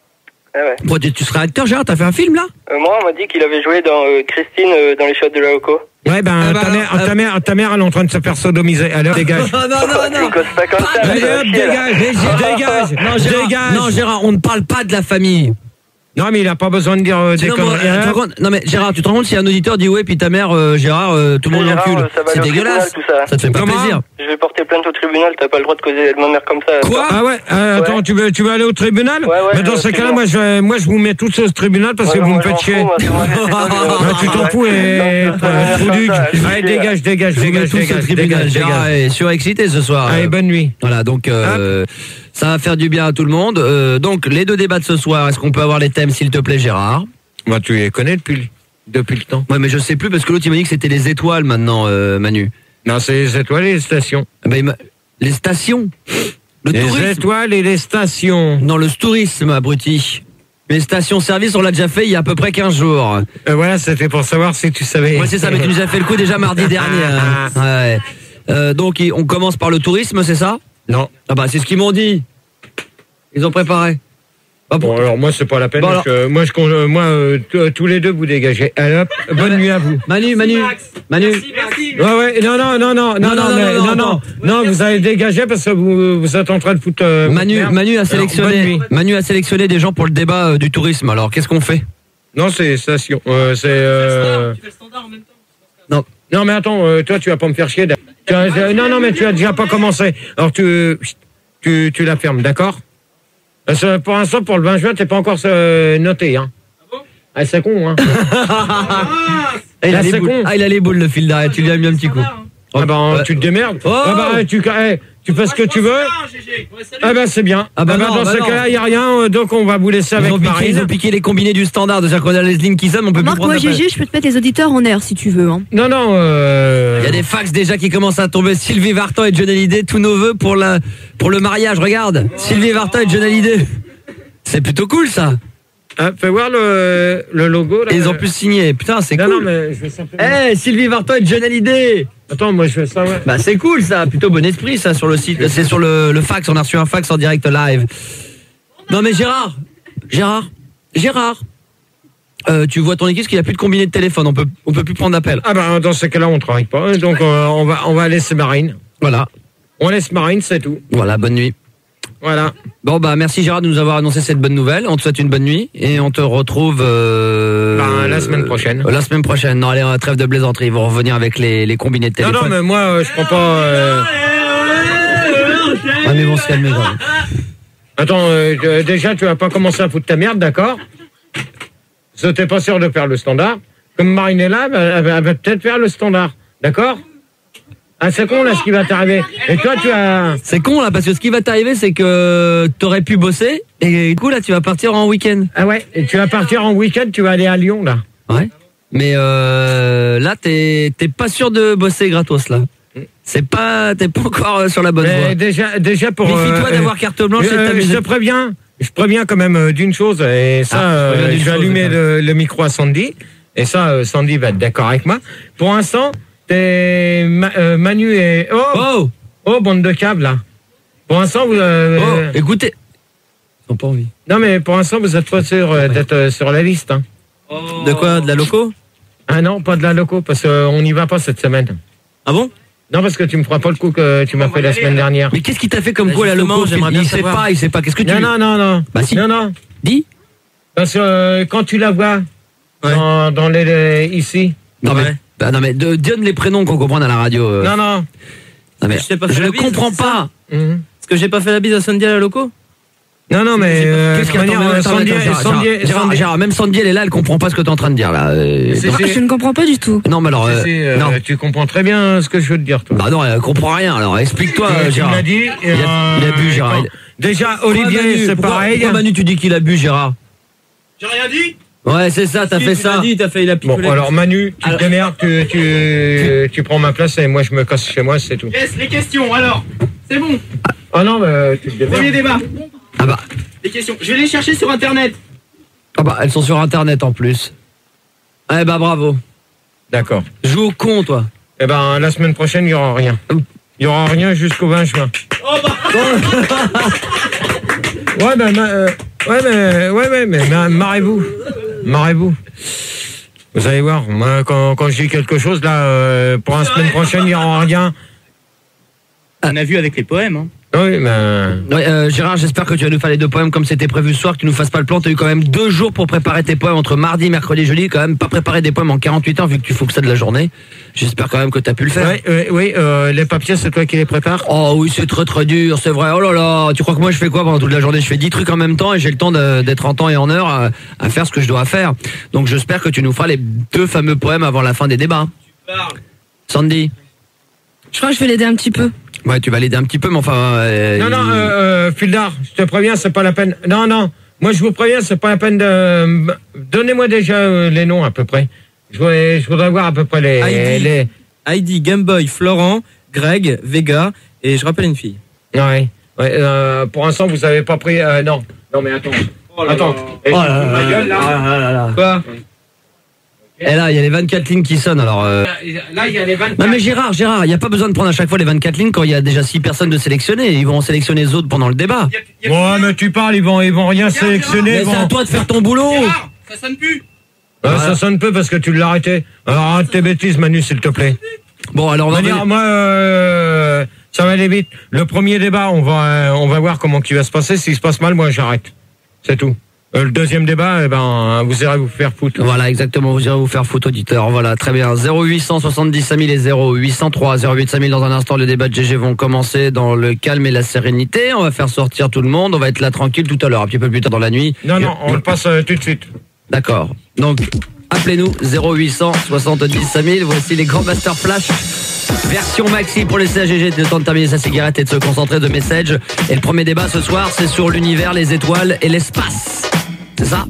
Ah ouais.
Pourquoi tu tu serais acteur, Gérard? T'as fait un film, là?
Euh, moi, on m'a dit qu'il avait joué dans euh, Christine euh, dans les shots de la Loco.
Ouais, ben,
Ah bah,
ta, mère,
euh,
ta, mère, ta mère, elle est en train de se faire sodomiser. Alors, dégage.
non, non,
Tu causes pas comme ça,
Allez,
ça va
hop,
chier, là.
dégage, dégage,
Non, Gérard,
dégage.
non, Gérard, on ne parle pas de la famille.
Non, mais il a pas besoin de dire euh, des
Non, mais,
conneries.
euh, tu te
hein.
rends compte- non, mais Gérard, tu te rends compte si un auditeur dit ouais, puis ta mère, euh, Gérard, euh, tout le monde
Gérard,
l'encule.
euh, ça va
C'est
aller au
dégueulasse.
tribunal, tout ça.
Ça te fait pas
Comment
plaisir.
Je vais porter plainte au tribunal, t'as pas le droit de causer de ma mère comme ça.
Quoi?
Ah ouais, euh, attends,
Ouais.
tu veux, tu veux aller au tribunal?
Ouais, ouais,
Mais dans
je
ces
vais
cas-là,
au
moi je, vais- moi, je vous mets tous au tribunal parce
Ouais,
que vous
moi,
me
je m'en
faites chier.
fous, moi, c'est moi, c'est toi, je-
Bah, tu t'en fous et
Non, ça,
euh,
ça,
trou
ça,
du-
ça,
Allez,
ça,
dégage, dégage,
Je vous mets
dégage,
tous au
dégage,
tribunal.
dégage,
Gérard
dégage.
est surexcité ce soir.
Allez,
Euh,
bonne nuit.
Voilà, donc euh, ça va faire du bien à tout le monde. Euh, donc les deux débats de ce soir, est-ce qu'on peut avoir les thèmes, s'il te plaît, Gérard?
Bah, tu les connais depuis, le- depuis le temps.
Ouais, mais je sais plus parce que l'autre il m'a dit que c'était les étoiles maintenant, euh, Manu.
Non, c'est les étoiles et les stations.
Ah bah, il m'a- les stations, le
Les
tourisme.
étoiles et les stations.
Non, le tourisme, abruti. Les stations-service, on l'a déjà fait il y a à peu près quinze jours.
Euh, voilà, c'était pour savoir si tu savais.
Ouais, c'est ça, mais tu nous as fait le coup déjà mardi dernier. hein. Ouais. Euh, donc, il- on commence par le tourisme, c'est ça?
Non.
Ah bah, c'est ce qu'ils m'ont dit. Ils ont préparé. Ah,
Bon,
pour-
alors moi, c'est pas la peine.
Bon,
parce que moi, je, con- euh, moi euh, t- tous les deux, vous dégagez. Allez, hop, bonne nuit à vous.
Manu, Manu, Manu.
Merci.
Ouais, ouais, non, non, non, non, non,
non,
non,
non,
mais-
non,
non, non, non, vous allez dégager parce que vous, vous êtes en train de foutre. euh,
Manu,
merde.
Manu a
Alors, bonne
sélectionné,
nuit.
Manu a sélectionné des gens pour le débat euh, du tourisme. Alors, qu'est-ce qu'on fait?
Non, c'est station. Euh, c'est. Euh...
Tu fais le standard en même temps.
Non, mais attends, euh, toi, tu vas pas me faire chier. Tu as- euh, non, non, mais tu as déjà pas commencé. Alors, tu, tu, tu la fermes, d'accord? Parce que pour l'instant, pour le vingt juin, t'es pas encore euh, noté. Hein. Ah bon? Ah, c'est con, hein.
Ah, il
Là,
a les
c'est
boules.
con.
Ah, il a les boules, le fil d'arrêt. Tu lui as mis un petit coup.
Ah bah,
Ouais.
tu te démerdes.
Oh
Ah bah, tu, eh, tu fais ce que tu veux. Ah bah, c'est bien.
Ah bah non,
dans
bah
ce
non.
cas-là, il n'y a rien, euh, donc on va vous laisser
Ils
avec
ont, piqué, ils ont
Marine.
piqué les combinés du standard. C'est-à-dire qu'on a les lignes qui sonnent, on peut plus
Marc,
prendre
moi,
d'appel.
G G, je peux te mettre les auditeurs en air si tu veux. Hein.
Non, non, euh...
Il y a des fax déjà qui commencent à tomber. Sylvie Vartan et John Hallyday, tous nos vœux pour, la, pour le mariage. Regarde, Sylvie Vartan et John Hallyday. C'est plutôt cool ça.
Ah, fais voir le, le logo. Là.
Et ils ont pu signer. Putain, c'est
Non,
cool.
non, mais je vais simplement...
Eh, Sylvie Vartan et John Hallyday.
Attends, moi je fais ça, ouais.
Bah c'est cool ça, plutôt bon esprit ça sur le site. C'est sur le, le fax, on a reçu un fax en direct live. Non mais Gérard, Gérard, Gérard. Euh, tu vois ton équipe parce qu'il n'y a plus de combiné de téléphone, on peut, on peut plus prendre d'appel.
Ah bah dans ce cas-là, on travaille pas. Donc euh, on, va, on va laisser Marine.
Voilà,
On laisse Marine, c'est tout.
voilà, bonne nuit.
Voilà.
Bon bah merci Gérard de nous avoir annoncé cette bonne nouvelle. On te souhaite une bonne nuit et on te retrouve euh,
Bah, la semaine prochaine.
euh, la semaine prochaine. Non allez, trêve de plaisanterie. Ils vont revenir avec les, les combinés de
Non,
téléphone.
non, mais moi, euh, je prends pas... euh,
Ah mais bon, se calmer quand même.
Attends, euh, euh, déjà, tu vas pas commencer à foutre ta merde, d'accord? Parce que t'es pas sûr de faire le standard. Comme Marine est là, bah, elle va, elle va peut-être faire le standard, d'accord? Ah, c'est con, là, ce qui va t'arriver. Et toi, tu as...
C'est con là parce que ce qui va t'arriver c'est que t'aurais pu bosser et du coup là tu vas partir en week-end.
Ah ouais, et tu vas partir en week-end, tu vas aller à Lyon, là.
Ouais. Mais euh, là, t'es t'es pas sûr de bosser gratos là. C'est pas, t'es pas encore euh, sur la bonne
Mais
voie.
déjà, déjà pour...
Méfie-toi
euh,
d'avoir carte blanche et de
euh, je
t'amuser.
te préviens, je préviens quand même euh, d'une chose, et ça,
Ah,
euh,
préviens d'une
je vais
chose,
allumer
d'accord.
le, le micro à Sandy, et ça, euh, Sandy va être d'accord avec moi. Pour l'instant, t'es Ma- euh, Manu et... Oh,
Oh,
oh, bande de câbles, là. Pour l'instant, vous... euh,
oh,
euh,
écoutez. Ils ont pas envie.
non, mais pour l'instant, vous êtes pas sûr euh, d'être euh, sur la liste. Hein.
De quoi? De la loco?
Ah non, pas de la loco, parce qu'on n'y va pas cette semaine.
Ah bon?
Non, parce que tu me feras pas le coup que tu m'as fait la semaine dernière.
Mais qu'est-ce qui t'a fait comme
Bah,
quoi la
justement,
loco
j'aimerais
Il
bien
sait
savoir.
pas, il sait pas. Qu'est-ce que tu
Non, non, non, non.
Bah si.
Non, non.
dis
Parce que euh, quand tu la vois
Ouais.
dans, dans les, les- ici...
Non mais,
Ouais.
bah, non mais de- donne les prénoms qu'on comprenne à la radio. euh.
Non, non.
Non, mais
Je t'ai pas fait
je
la
ne
bise,
comprends
c'est
pas.
Mhm.
Parce que j'ai pas fait la bise à Sandy à la loco?
Non, non, mais... euh,
Qu'est-ce
de
qu'il y a
manière,
Attends,
euh,
attends,
Sandy-
attends, Gérard,
Sandy-
Gérard, Gérard,
Sandy-
Gérard, même Sandy elle est là, elle comprend pas ce que t'es en train de dire là. euh,
C'est-
donc-
c'est-
Je ne comprends pas du tout.
Non mais alors,
Si,
euh,
si, euh,
non.
tu comprends très bien ce que je veux te dire, toi.
Bah non, elle comprend rien. Alors explique-toi,
Euh, tu me
Gérard.
l'as dit.
Il a, il a bu, Gérard. Il-
Déjà,
Pourquoi,
Olivier,
Manu,
c'est
pourquoi-
pareil.
Pourquoi Manu, tu dis qu'il a bu, Gérard?
J'ai rien dit.
Ouais, c'est ça, t'as
Si,
fait
tu l'as
ça.
dit, t'as fait, il a
Bon,
picolé.
alors Manu, tu
Alors-
te démerdes, tu, tu, tu prends ma place et moi je me casse chez moi, c'est tout.
Yes, les questions alors. C'est bon.
Ah non, mais tu te
Premier
démerdes.
débat.
Ah bah,
Les questions. Je vais les chercher sur internet.
ah bah, elles sont sur internet en plus. Eh bah bravo.
D'accord.
Joue au con, toi.
Eh ben, la semaine prochaine, il n'y aura rien. Il n'y aura rien jusqu'au vingt juin.
Oh bah.
Ouais, ben, ma- euh, ouais, mais, ouais, ouais, mais, ma- marrez-vous. Marrez-vous. Vous allez voir, moi, quand, quand je dis quelque chose, là, euh, pour la semaine prochaine, il n'y aura rien.
On a vu avec les poèmes. Hein.
Oui, mais...
Ouais, euh, Gérard, j'espère que tu vas nous faire les deux poèmes comme c'était prévu ce soir, que tu nous fasses pas le plan. T'as eu quand même deux jours pour préparer tes poèmes entre mardi, mercredi et jeudi. Quand même pas préparer des poèmes en quarante-huit heures vu que tu fous que ça de la journée. J'espère quand même que t'as pu le faire.
Oui, oui, oui, euh, les papiers, c'est toi qui les prépares?
Oh oui, c'est très très dur, c'est vrai. Oh là là, tu crois que moi je fais quoi pendant toute la journée? Je fais dix trucs en même temps et j'ai le temps de- d'être en temps et en heure à, à faire ce que je dois faire. Donc j'espère que tu nous feras les deux fameux poèmes avant la fin des débats.
Parle.
Sandy?
Je crois que je vais l'aider un petit peu.
Ouais, tu vas l'aider un petit peu, mais enfin... euh,
Non, non,
il-
euh, euh, Fildar, je te préviens, c'est pas la peine. Non, non, moi je vous préviens, c'est pas la peine de... Donnez-moi déjà euh, les noms à peu près. Je voudrais, je voudrais voir à peu près les...
Heidi.
les...
Heidi, Gameboy, Florent, Greg, Vega, et je rappelle une fille.
Ouais, ouais euh, pour l'instant, vous avez pas pris... euh, non, non mais attends. Attends. Et
Oh
tu
là
te fous de
là
ma gueule, là.
là là là là.
Quoi?
Et là, il y a les vingt-quatre lignes qui sonnent, alors... euh,
Là, il y a les vingt-quatre.
Non mais Gérard, Gérard, il n'y a pas besoin de prendre à chaque fois les vingt-quatre lignes quand il y a déjà six personnes de sélectionner. Ils vont en sélectionner les autres pendant le débat.
Y a- y a-
Ouais, mais tu parles, ils vont, ils vont rien sélectionner.
Mais
ils
c'est
vont-
à toi de faire ton boulot.
Gérard, ça sonne plus.
Ouais, ça sonne peu parce que tu l'as arrêté. Alors arrête tes bêtises, Manu, s'il te plaît.
Bon, alors on
De
va...
manière, moi, euh, ça va aller vite. Le premier débat, on va, euh, on va voir comment qui va se passer. S'il se passe mal, moi, j'arrête. C'est tout. Euh, le deuxième débat, eh ben, vous irez vous faire foutre.
Voilà, exactement, vous irez vous faire foutre, auditeur. Voilà, très bien. zéro huit cent soixante-dix cinq mille et zéro huit cent trois zéro huit cinq mille. Dans un instant, le débat de G G vont commencer dans le calme et la sérénité. On va faire sortir tout le monde. On va être là tranquille tout à l'heure, un petit peu plus tard dans la nuit.
Non, non, on le passe euh, tout de suite.
D'accord. Donc, appelez-nous zéro huit cent soixante-dix cinq mille. Voici les grands Master Flash. Version maxi pour les C A G G, le temps de terminer sa cigarette et de se concentrer de message. Et le premier débat ce soir, c'est sur l'univers, les étoiles et l'espace. C'est ça?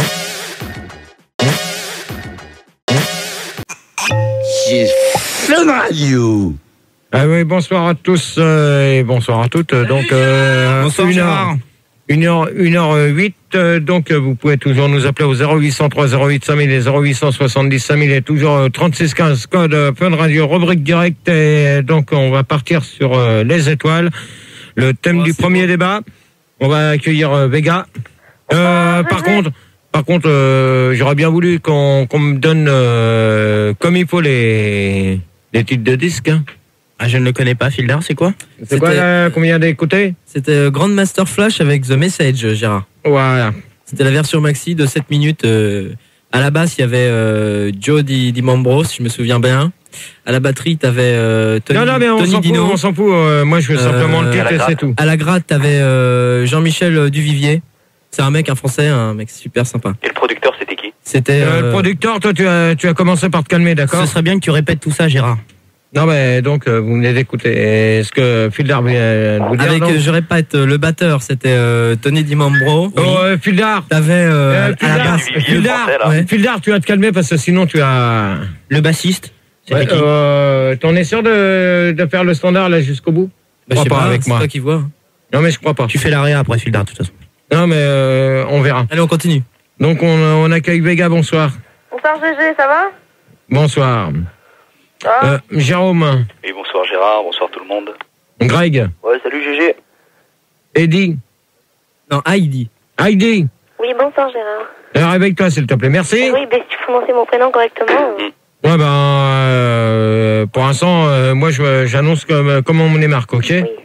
Fun Radio.
Ah oui, bonsoir à tous euh, et bonsoir à toutes. Donc, euh,
Bonsoir,
une
Gérard.
heure, une heure, une heure huit. Euh, donc, euh, vous pouvez toujours nous appeler au zéro huit cent trois zéro huit cinq mille et zéro huit cent soixante-dix cinq mille et toujours euh, trente-six quinze code euh, Fun Radio, rubrique directe. Et donc, on va partir sur euh, les étoiles. Le thème
Ouais,
du
c'est
premier
bon.
débat. On va accueillir euh, Vega. Euh, par contre, par contre, euh, j'aurais bien voulu qu'on qu'on me donne euh, comme il faut les les titres de disques. Hein.
Ah, je ne le connais pas, Fielder, c'est quoi?
C'est quoi là, combien d'écouter?
C'était euh, Grandmaster Flash avec The Message, Gérard.
Voilà.
C'était la version maxi de sept minutes. Euh, à la basse, il y avait euh, Joe Di, Di Mambro, si je me souviens bien. À la batterie, t'avais euh, Tony,
non, non, mais on
Tony
s'en fout,
Dino.
on s'en fout. Euh, moi, je veux simplement
Euh,
le titre
à la
et c'est
gratte.
tout.
À la gratte, t'avais euh, Jean-Michel Duvivier. C'est un mec, un français, un mec super sympa.
Et le producteur, c'était qui?
C'était.
Euh, le
euh,
producteur, toi, tu as, tu as commencé par te calmer, d'accord?
Ce serait bien que tu répètes tout ça, Gérard.
Non, mais donc, euh, vous venez d'écouter. Est-ce que Fildar vient de vous dire
Avec,
non
euh, je répète, euh, le batteur, c'était euh, Tony Di Mambro.
Oh, euh, Fildar
T'avais euh,
Euh,
à la
Fildar,
basse
Duvivier,
Fildar,
français, là.
ouais. Fildar, tu vas te calmer parce que sinon tu as.
le bassiste. C'était
Ouais,
qui
euh, T'en es sûr de, de faire le standard là jusqu'au bout?
Bah, je
crois
sais
pas
pas,
avec
c'est
moi.
toi qui vois.
Non, mais je crois pas.
Tu fais l'arrêt après, Fielder, de toute façon.
Non, mais euh, on verra.
Allez, on continue.
Donc, on, on accueille Vega, bonsoir.
Bonsoir Gégé, ça va?
Bonsoir.
Ah,
Euh, Jérôme,
Oui, bonsoir Gérard, bonsoir tout le monde.
Greg,
Ouais, salut Gégé.
Eddie,
Non, Heidi.
Heidi.
oui, bonsoir Gérard.
Euh, réveille-toi, s'il te plaît. Merci.
Oui, ben, si tu prononces mon prénom correctement. euh,
Ouais, ben, euh, pour l'instant, euh, moi, je- j'annonce comme, comment on est marque, ok?
Oui.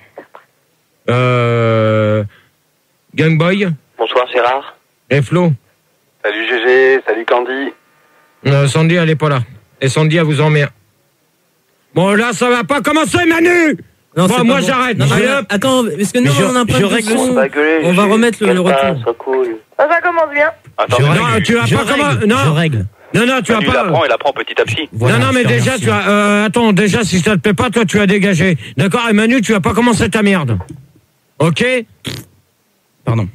Euh, Gameboy
Bonsoir Gérard.
et Flo.
Salut Gégé, salut Candy.
Euh, Sandy, elle est pas là. Et Sandy, elle vous emmerde. Bon, là, ça va pas commencer, Manu!
Non,
Bon,
c'est
moi,
pas bon.
j'arrête.
Non, mais
Allez,
euh,
hop.
attends, parce que nous,
je-
on a un
je
problème de
règle
son.
son-
Pas gueuler,
On va
Gégé.
remettre le- le
Calme-toi,
retour.
sois cool.
Ah, ça commence bien.
Attends,
Je
mais
règle.
Non, tu vas
Je
pas
règle.
comment-
Je
non.
règle.
Non, non, tu vas
il
pas.
apprend, il apprend petit à petit.
Voilà,
non, non, mais
je te
déjà,
remercie.
tu as. Euh, attends, déjà, si ça te plaît pas, toi, tu as dégagé. D'accord? Et Manu, tu vas pas commencer ta merde. Ok?
Pardon.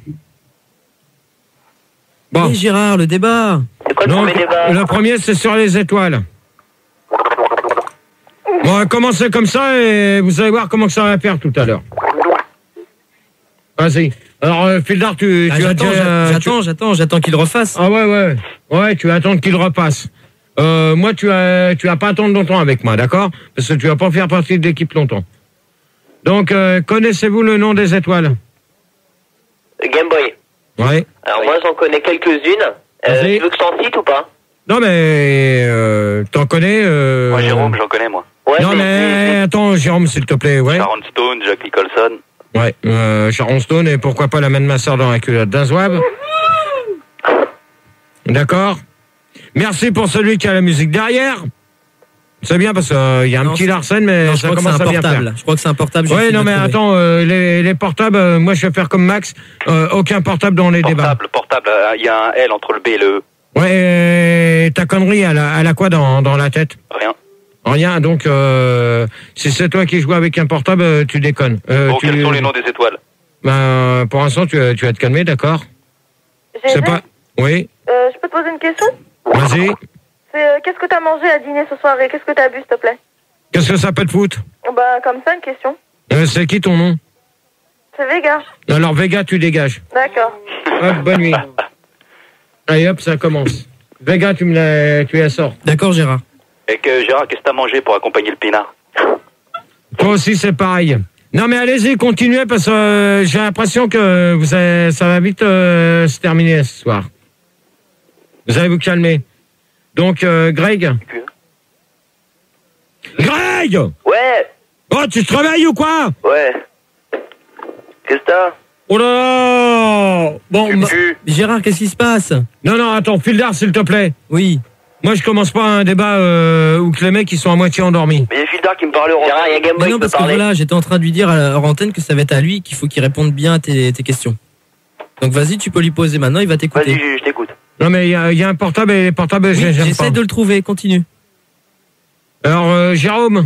Bon.
Oui, Gérard, le débat.
C'est quoi le
Donc,
premier débat?
le premier, c'est sur les étoiles. Bon, on va commencer comme ça et vous allez voir comment que ça va faire tout à l'heure. Vas-y. Alors, euh, Fildar, tu,
Ah,
tu as
j'attends,
déjà-
j'a-
tu-
j'attends, j'attends, j'attends qu'il refasse.
Ah ouais, ouais. Ouais, tu vas attendre qu'il repasse. Euh, moi, tu as, tu vas pas attendre longtemps avec moi, d'accord? Parce que tu vas pas faire partie de l'équipe longtemps. Donc, euh, connaissez-vous le nom des étoiles?
Game Boy.
Ouais.
Alors moi j'en connais quelques-unes.
Vas-y.
tu veux que je t'en cite ou pas?
Non, mais euh, t'en connais euh...
Moi Jérôme, j'en connais moi. Ouais,
Non, mais attends, Jérôme, s'il te plaît, ouais.
Sharon Stone, Jack Nicholson.
Ouais, euh, Sharon Stone et pourquoi pas la main de ma soeur dans la culotte d'un zouave. D'accord. Merci pour celui qui a la musique derrière. C'est bien parce qu'il euh, y a un
Non,
petit
c'est-
Larsen, mais
Non, je
ça
crois que c'est
commence
un
à bien
portable.
faire.
Je crois que c'est un portable.
Ouais,
j'essaie
non,
de
mais
trouver.
attends, euh, les, les portables, euh, moi je vais faire comme Max, euh, aucun portable dans les débats.
Portable, portable, euh, il y a un L entre le B et le E.
Ouais, et ta connerie, elle a, elle a quoi dans, dans la tête?
Rien.
Rien, donc euh, si c'est toi qui joues avec un portable, euh, tu déconnes. Euh,
Bon,
tu-
quels sont les noms des étoiles?
Ben, pour l'instant, tu, tu vas te calmer, d'accord?
Gégé,
C'est pas... Oui,
euh, je peux te poser une question?
vas-y.
C'est euh, qu'est-ce que t'as mangé à dîner ce soir et qu'est-ce que t'as bu, s'il te plaît?
Qu'est-ce que ça peut te foutre?
Bah, comme ça, une question.
Euh, C'est qui ton nom?
C'est Vega.
Alors, Vega, tu dégages.
D'accord.
Hop, bonne nuit. Allez, hop, ça commence. Vega, tu me la, tu la sors.
D'accord, Gérard.
Et que Gérard, qu'est-ce que t'as mangé pour accompagner le pinard?
Toi aussi, c'est pareil. Non, mais allez-y, continuez, parce que euh, j'ai l'impression que vous avez, ça va vite euh, se terminer ce soir. Vous allez vous calmer. Donc, euh, Greg Greg
Ouais,
Oh, tu te réveilles ou quoi?
ouais. Qu'est-ce que t'as?
Oh là là. Bon, ma-
Gérard, qu'est-ce qui se passe?
non, non, attends, Fildar, s'il te plaît.
Oui.
Moi, je commence pas un débat euh, où que les mecs, ils sont à moitié endormis.
Mais il y a Fildar qui me parlait au
Gérard, il y a Game
Mais
Boy
non,
qui peut
parce que
parler.
voilà, j'étais en train de lui dire à la hors antenne que ça va être à lui qu'il faut qu'il réponde bien à tes, tes questions. Donc vas-y, tu peux lui poser maintenant, il va
Vas-y,
t'écouter.
je, je t'écoute.
Non, mais il y, a- il y a un portable et les portables,
Oui,
j'aime pas.
j'essaie de le trouver, continue.
Alors, euh, Jérôme.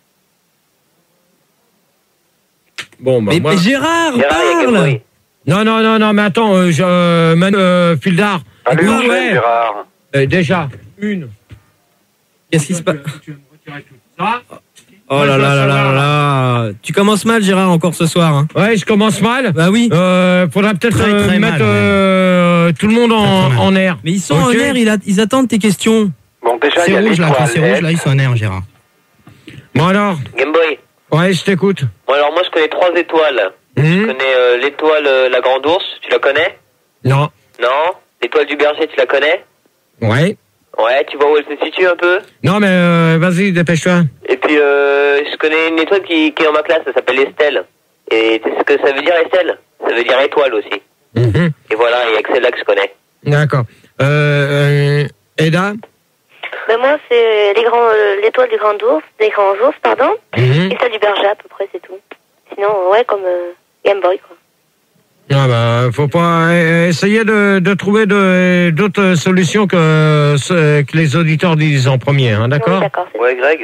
Bon, bah,
Mais,
moi...
mais Gérard,
Gérard, il y a Game
parle.
Boy.
Non, non, non, non, mais attends, euh, je, euh, Man- euh, Fildar.
Allez,
Oui,
enchaîne,
ouais.
Gérard.
Euh, déjà, une.
Qu'est-ce qui se passe?
Ça.
Oh là là là là là là. Tu commences mal, Gérard, encore ce soir. Hein.
Ouais, je commence mal.
Bah oui.
Euh, faudra peut-être
Très,
euh,
très
mettre
mal,
euh, tout le monde en,
Très, très
en air.
Mais ils sont
Ok.
en air, ils, a- ils attendent tes questions.
Bon, déjà, il
C'est
y a
rouge là, quand
l'étoile.
c'est rouge là, ils sont en air, Gérard.
Bon alors,
Game Boy.
ouais, je t'écoute.
Bon, alors moi, je connais trois étoiles. Je
Hum
connais euh, l'étoile euh, la Grande Ourse, tu la connais?
Non.
Non. L'étoile du Berger, tu la connais?
Ouais.
Ouais, tu vois où elle se situe un peu?
Non, mais euh, vas-y, dépêche-toi.
Et puis, euh, je connais une étoile qui, qui est dans ma classe, ça s'appelle Estelle. Et tu sais ce que ça veut dire, Estelle? Ça veut dire étoile aussi.
Mhm.
Et voilà, il y a que celle-là que je connais.
D'accord. Euh, euh, Eda.
Ben moi, c'est les grands, euh, l'étoile du grand ours, des grands ours, pardon.
Mhm.
Et celle du berger, à peu près, c'est tout. Sinon, ouais, comme euh, Game Boy, quoi.
Ah bah, faut pas euh, essayer de, de trouver de- d'autres solutions que, ce- que les auditeurs disent en premier, hein,
Oui,
d'accord?
d'accord, c'est
Ouais, Greg.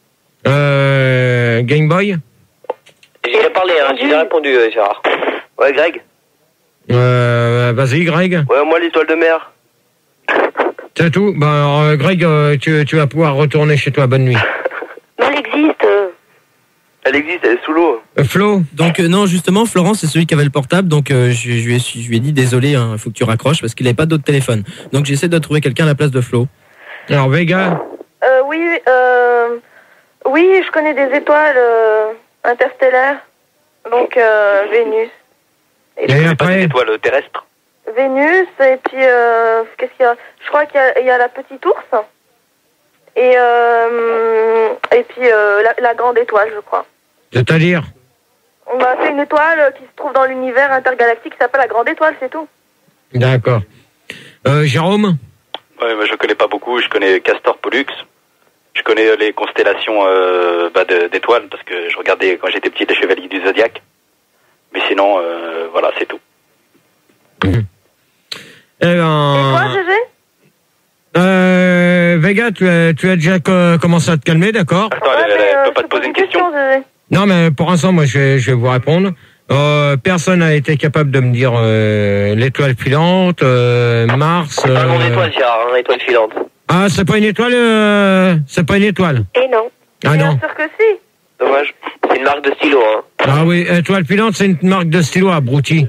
euh, Game Boy.
J'ai déjà parlé, hein, j'ai déjà répondu, euh, Gérard.
Ouais, Greg.
Euh, vas-y, Greg.
Ouais, moi, l'étoile de mer.
C'est tout. Bah, alors, euh, Greg, euh, tu, tu vas pouvoir retourner chez toi. Bonne nuit.
Mais elle existe. euh.
Elle existe, elle est sous l'eau.
Euh, Flo.
Donc euh, non, justement, Florent, c'est celui qui avait le portable, donc euh, je, je lui ai, je lui ai dit désolé, il faut que tu raccroches parce qu'il n'avait pas d'autre téléphone. Donc j'essaie de trouver quelqu'un à la place de Flo.
Alors, Vega.
Euh, oui, euh, oui, je connais des étoiles euh, interstellaires. Donc, euh, Vénus.
Et
Pas des
après.
étoiles terrestres.
Vénus, et puis, euh, qu'est-ce qu'il y a? Je crois qu'il y a, il y a la petite ours. Et, euh, et puis, euh, la, la grande étoile, je crois.
C'est-à-dire.
Bah, c'est une étoile qui se trouve dans l'univers intergalactique qui s'appelle la grande étoile, c'est tout.
D'accord. Euh, Jérôme.
Ouais, moi je connais pas beaucoup, je connais Castor Pollux. Je connais euh, les constellations euh, bah, de- d'étoiles parce que je regardais quand j'étais petit les Chevaliers du Zodiaque. Mais sinon, euh, voilà, c'est tout.
Eh
Et toi,
ben,
Gégé?
euh, Vega, tu as, tu as déjà co- commencé à te calmer, d'accord?
Attends,
Ouais,
elle, elle,
mais,
elle
euh,
peut
je
pas
te
te poser
pose
une question.
Gégé.
Non, mais pour l'instant, moi, je vais, je vais vous répondre. Euh, personne n'a été capable de me dire euh, l'étoile filante, euh, Mars.
C'est pas une grande
euh,
étoile, Gérard, hein, étoile filante.
Ah, c'est pas une étoile. Euh, c'est pas une étoile.
Et non.
Ah
Bien
non.
sûr que si.
Dommage. C'est une marque de stylo, hein.
Ah oui, étoile filante, c'est une marque de stylo abruti.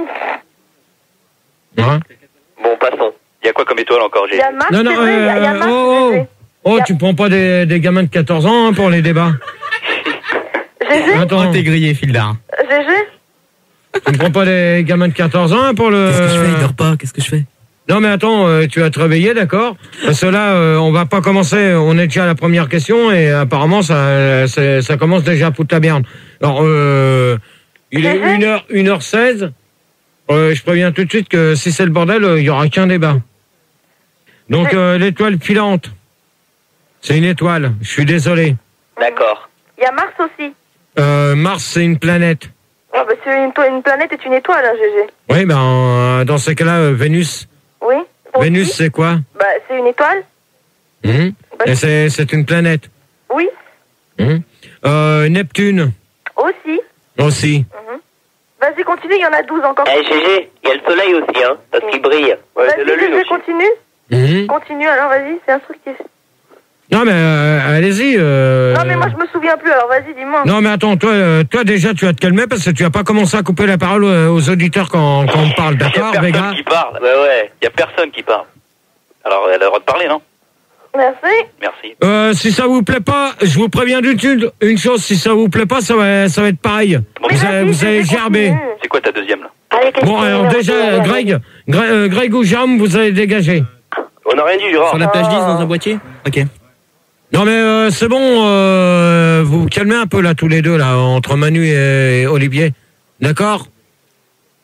Hein?
Bon, passons.
Il y a quoi comme étoile encore,
Il
j'ai
y a Mars,
Non, non,
c'est vrai, il y a- il y a
euh,
Mars,
oh, oh,
Gégé.
oh, tu prends pas des, des gamins de quatorze ans hein, pour les débats.
Gégé?
Attends,
T'es grillé, Fildar.
Gégé?
tu ne prends pas des gamins de quatorze ans hein, pour le...
Qu'est-ce que je fais? Il dort pas, qu'est-ce que je fais?
Non mais attends, euh, tu vas te réveiller, d'accord? Parce que là, euh, on va pas commencer, on est déjà à la première question et apparemment ça, ça, ça commence déjà à foutre la merde. Alors, euh, il est une heure, une heure seize. Euh, je préviens tout de suite que si c'est le bordel, euh, il y aura qu'un débat. Donc euh, l'étoile filante, c'est une étoile. Je suis désolé.
D'accord.
Il y a Mars aussi.
Euh, Mars, c'est une planète.
Ah bah c'est une, to- une planète est une étoile, hein, Gégé.
Oui, ben euh, dans ces cas-là, euh, Vénus.
Oui. Aussi.
Vénus, c'est quoi?
Bah c'est une étoile.
Hum
Bah,
Et c'est c'est une planète.
Oui.
Hum euh, Neptune
Aussi.
aussi.
Vas-y, continue, il y en a douze encore.
Eh, Gégé, il y a le soleil aussi, hein, parce qu'il brille.
Ouais,
Vas-y,
c'est la lune
Gégé,
aussi.
continue.
Hum
Continue, alors vas-y, c'est instructif.
Non mais euh, allez-y. Euh...
Non mais moi je me souviens plus, alors vas-y, dis-moi.
Non mais attends, toi, euh, toi déjà tu vas te calmer parce que tu vas pas commencer à couper la parole euh, aux auditeurs quand, quand on parle,
Il y a
d'accord,
personne
Vega?
qui parle.
Ouais, ouais.
Il y a personne qui parle. Alors elle a le droit de parler, non?
Merci.
Merci.
Euh, si ça vous plaît pas, je vous préviens d'une chose, une chose, si ça vous plaît pas, ça va, ça va être pareil.
Bon,
Mais
Vous allez,
vas-y,
vous allez
Gégé,
gerber.
continue.
c'est quoi ta deuxième là?
Allez, qu'est-ce
Bon
que
alors
tu veux,
déjà,
vas-y, vas-y.
Greg, Greg, euh, Greg ou Jérôme, vous allez dégager.
On n'a rien dit, Gérard.
Sur la plage dix dans un boîtier? Ok.
Non mais euh, c'est bon, euh, vous vous calmez un peu là tous les deux là entre Manu et, et Olivier, d'accord?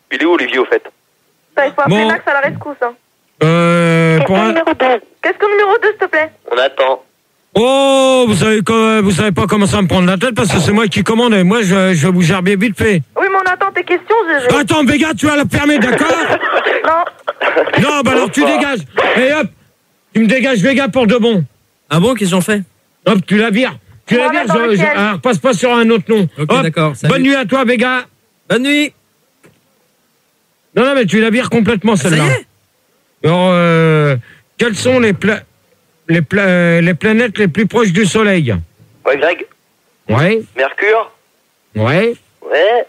Il est où, Olivier, au fait?
Ça, il faut appeler
Bon.
Max à la rescousse. Hein.
Euh, pour un...
numéro deux. Question numéro deux, s'il te plaît.
On attend.
Oh, vous savez quoi, vous savez pas comment ça me prendre la tête parce que c'est moi qui commande et moi je, je vous gère bien vite fait.
Oui, mais on attend tes questions, G G.
Attends, Béga, tu as le permis, d'accord?
Non.
Non, bah alors tu dégages. Et hop, tu me dégages Béga pour de bon.
Ah bon, qu'est-ce que j'en fais?
Hop, tu la vires. Tu la
Voilà,
vires,
dans
je, je,
lequel
alors, passe pas sur un autre nom.
Ok,
Hop,
d'accord, salut.
bonne nuit à toi, Béga.
Bonne nuit.
Non, non, mais tu la vires complètement,
Ça y
celle-là.
est.
Alors, euh, quelles sont les, pla- les, pla- les planètes les plus proches du Soleil?
Ouais, Greg.
Ouais,
Mercure.
ouais,
Ouais.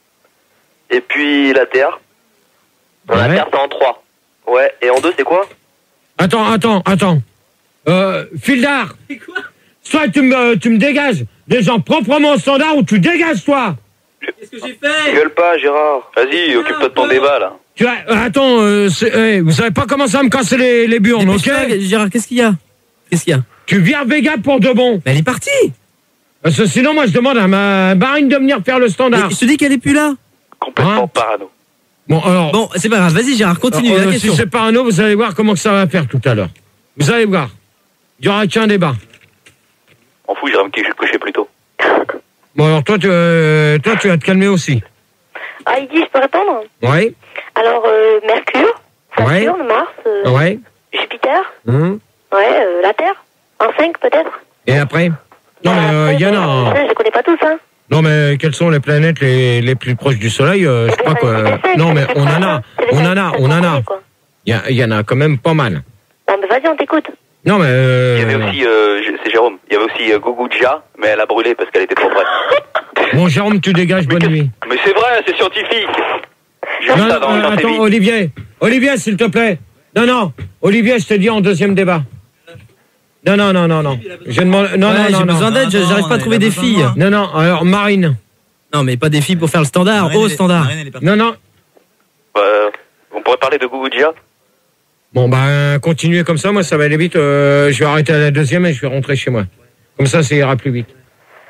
Et puis la Terre.
On a
ouais.
terre, c'est en trois.
Ouais. Et en deux, c'est quoi?
Attends, attends, attends. Euh, Fildar. Soit tu me, tu me dégages des gens proprement au standard ou tu dégages toi.
Qu'est-ce que j'ai fait?
Gueule pas, Gérard.
Vas-y, occupe-toi de ton débat, là.
Tu as, euh, attends, euh, c'est- hey, vous savez pas comment ça me casser les, les burnes, ok?
Dépêche-toi, Gérard, qu'est-ce qu'il y a? Qu'est-ce qu'il y a?
Tu vires Vega pour de bon.
Mais elle est partie.
Parce que sinon, moi, je demande à ma Marine de venir faire le standard.
Mais je te dis qu'elle est plus là.
Complètement
Hein
parano.
Bon, alors,
Bon, c'est pas grave, vas-y Gérard, continue
alors,
la
euh,
question.
si c'est parano, vous allez voir comment que ça va faire tout à l'heure. Vous allez voir. Il y aura qu'un débat.
On fout, j'irai me coucher plus tôt.
Bon, alors toi, tu, euh, toi, tu vas te calmer aussi.
Ah, il dit, je peux répondre?
Ouais,
Alors, euh, Mercure,
ouais,
Saturne, Mars, euh,
ouais.
Jupiter,
Hum.
ouais, euh, la Terre, en cinq peut-être.
Et après? Non, mais euh, il y en a. hein.
Je les connais pas tous, hein.
Non, mais quelles sont les planètes les, les plus proches du Soleil? euh, Je sais pas quoi. Non, mais on en a, on en a, on en a. Il y, a- il y en a quand même pas mal.
Non, mais vas-y, on t'écoute.
Non, mais... euh,
Il y avait aussi, euh, J- c'est Jérôme, il y avait aussi euh, Guguja, mais elle a brûlé parce qu'elle était trop près.
Bon, Jérôme, tu dégages, bonne nuit.
Mais c'est vrai, c'est scientifique. J'ai vu
Non,
ça dans,
euh,
dans tes
attends,
vies.
Olivier. Olivier, s'il te plaît. Non, non. Olivier, je te dis en deuxième débat. Non, non, non, non, non. Je demande... Non,
Ouais,
non, non,
j'ai
non.
besoin d'aide, je- j'arrive pas à trouver des filles.
Non, non, alors Marine.
Non, mais pas des filles pour faire le standard, au standard.
Non, non.
Euh, on pourrait parler de Guguja.
Bon, ben, continuez comme ça, moi, ça va aller vite. Euh, je vais arrêter à la deuxième et je vais rentrer chez moi. Comme ça, ça ira plus vite.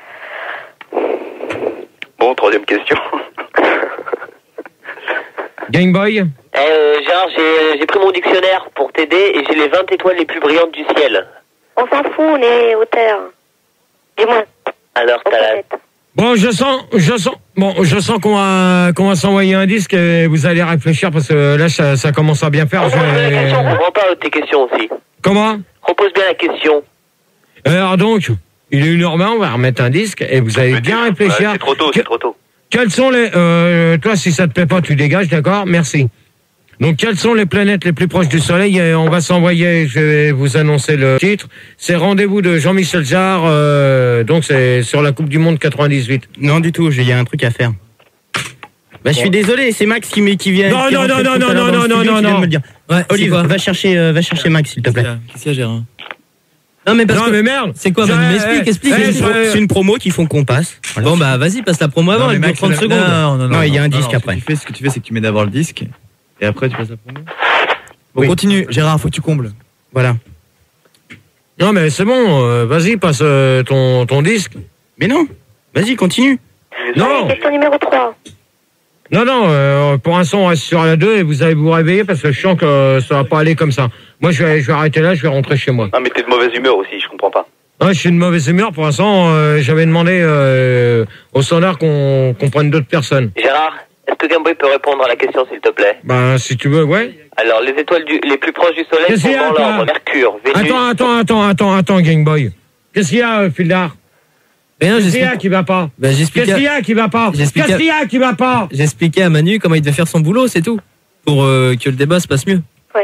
Bon, troisième question.
Game Boy.
Eh, euh, Gérard, j'ai j'ai pris mon dictionnaire pour t'aider et j'ai les vingt étoiles les plus brillantes du ciel.
On s'en fout, on est au terre. Dis-moi.
Alors,
On
t'as la...
s'arrête.
Bon, je sens, je sens, bon, je sens qu'on va, qu'on va s'envoyer un disque et vous allez réfléchir parce que là, ça, ça commence à bien faire.
Repose bien la question,
Je-
on comprend pas tes questions aussi.
Comment?
Repose bien la question.
Alors donc, il est une heure vingt, on va remettre un disque et vous allez bien réfléchir.
Ouais, c'est trop tôt,
Que-
c'est trop tôt.
Quels sont les, euh, toi, si ça te plaît pas, tu dégages, d'accord? Merci. Donc, quelles sont les planètes les plus proches du Soleil? Et on va s'envoyer, je vais vous annoncer le titre. C'est Rendez-vous de Jean-Michel Jarre, euh, donc c'est sur la Coupe du Monde quatre-vingt-dix-huit.
Non, du tout, il y a un truc à faire. Bah, je suis désolé, c'est Max qui, me- qui vient.
Non,
qui
non,
est rentré
non,
tout
non,
à l'heure
non,
dans le
non,
studio,
non,
qui vient de
non.
me le dire.
Ouais, c'est
Olive,
quoi?
va chercher, euh, va chercher Max, s'il te plaît.
Qu'est-ce qu'il y a, Gérard? Non, mais parce
Non,
que...
mais merde!
C'est quoi,
Je-
Manu? M'explique,
eh,
explique.
eh,
explique.
je-
C'est une promo qu'il faut qu'on passe. Voilà.
Bon, bah, vas-y, passe la promo avant,
Non, mais
elle dure
Max,
trente
la-
secondes.
Non, non, non.
Non, il y a un disque
non,
après.
Ce que tu fais, ce que tu fais, c'est que tu mets d'abord le disque et après tu passes la promo. Bon,
Oui.
continue. Gérard, faut que tu combles.
Voilà.
Non, mais c'est bon, euh, vas-y, passe euh, ton, ton disque.
Mais non, vas-y, continue.
Non,
Question numéro trois.
non, non, euh, pour l'instant, on reste sur la deux et vous allez vous réveiller parce que je sens que euh, ça va pas aller comme ça. Moi, je vais, je vais arrêter là, je vais rentrer chez moi.
Ah, mais t'es de mauvaise humeur aussi, je comprends pas.
Ouais, je suis de mauvaise humeur pour l'instant. euh, J'avais demandé euh, au standard qu'on qu'on prenne d'autres personnes.
Gérard, est-ce que Gameboy peut répondre à la question, s'il te plaît?
Ben, si tu veux, ouais.
Alors, les étoiles du... les plus proches du Soleil
Qu'est-ce
sont
qu'il y a,
dans
toi
l'ordre. Mercure, Vénus...
Attends, attends, attends, attends, attends, Game Boy. Qu'est-ce qu'il y a, euh, Fildar?
Rien,
Qu'est-ce qu'il y a
j'explique.
qui va pas?
Bah,
Qu'est-ce
j'expliquais
qu'il y a qui va pas?
J'explique
Qu'est-ce
à-
qu'il y a qui va pas?
j'expliquais à Manu comment il devait faire son boulot, c'est tout. Pour euh, que le débat se passe mieux.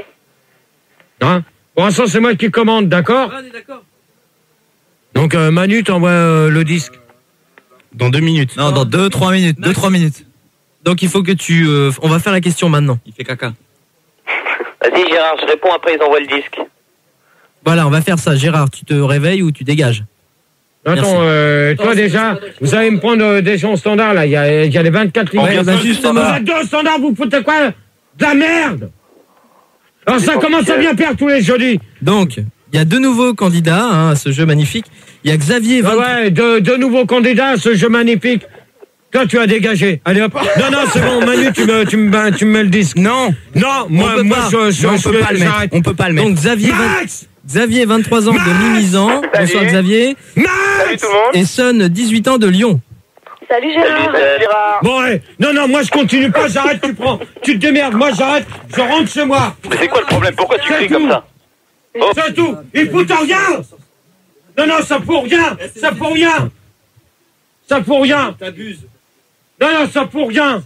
Hein? Pour l'instant, c'est moi qui commande, d'accord?
d'accord.
Donc, euh, Manu, t'envoies euh, le disque.
Dans deux minutes.
Non, dans deux, trois minutes. Deux, trois minutes.
Donc il faut que tu... euh, on va faire la question maintenant.
Il fait caca.
Vas-y, Gérard, je réponds, après ils envoient le disque.
Voilà, on va faire ça. Gérard, tu te réveilles ou tu dégages? Merci.
Attends, euh, toi déjà, vous allez me prendre euh, des gens au standard là, il y a, il y a les vingt-quatre lignes.
Ouais, bah, justement.
Vous êtes deux au standard, vous foutez quoi? De la merde! Alors ça commence à bien faire tous les jeudis.
Donc, il y a deux nouveaux candidats hein, à ce jeu magnifique. Il y a Xavier...
Ah
vingt-
ouais, deux, deux nouveaux candidats à ce jeu magnifique. Toi, tu as dégagé. Allez hop. Non, non, c'est bon, Manu, tu me, tu me, ben, tu me mets le disque.
Non.
Non, moi, moi, je, je,
Non, on
je,
peut pas le mettre.
j'arrête.
On peut pas le mettre.
Donc Xavier,
Max
Xavier, vingt-trois ans de Mimizan. Bonsoir Xavier.
Max
Salut tout le monde.
Et Son, dix-huit ans de Lyon.
Salut Gérard.
Salut Gérard.
Bon, allez. Non, non, moi, je continue pas, j'arrête, tu prends. Tu te démerdes, moi, j'arrête, je rentre chez moi.
Mais c'est quoi le problème? Pourquoi tu
C'est
cries
tout.
comme ça? Oh.
C'est tout. Il fout rien. Non, non, ça pour rien. Ça pour rien. Ça pour rien.
T'abuses.
Non, non, ça pour rien.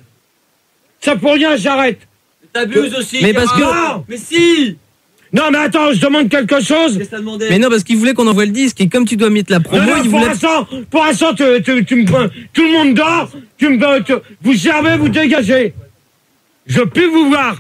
Ça pour rien, j'arrête.
T'abuses aussi.
Mais parce que-
Non.
Mais si.
Non, mais attends, je demande quelque chose.
Qu'est-ce que t'as demandé?
Mais non, parce qu'il voulait qu'on envoie le disque. Et comme tu dois mettre la promo,
Non, non,
il
pour
voulait.
l'instant, pour l'instant, tu, tu, tu me, tout le monde dort, tu me, tu- vous servez, vous dégagez. Je peux vous voir.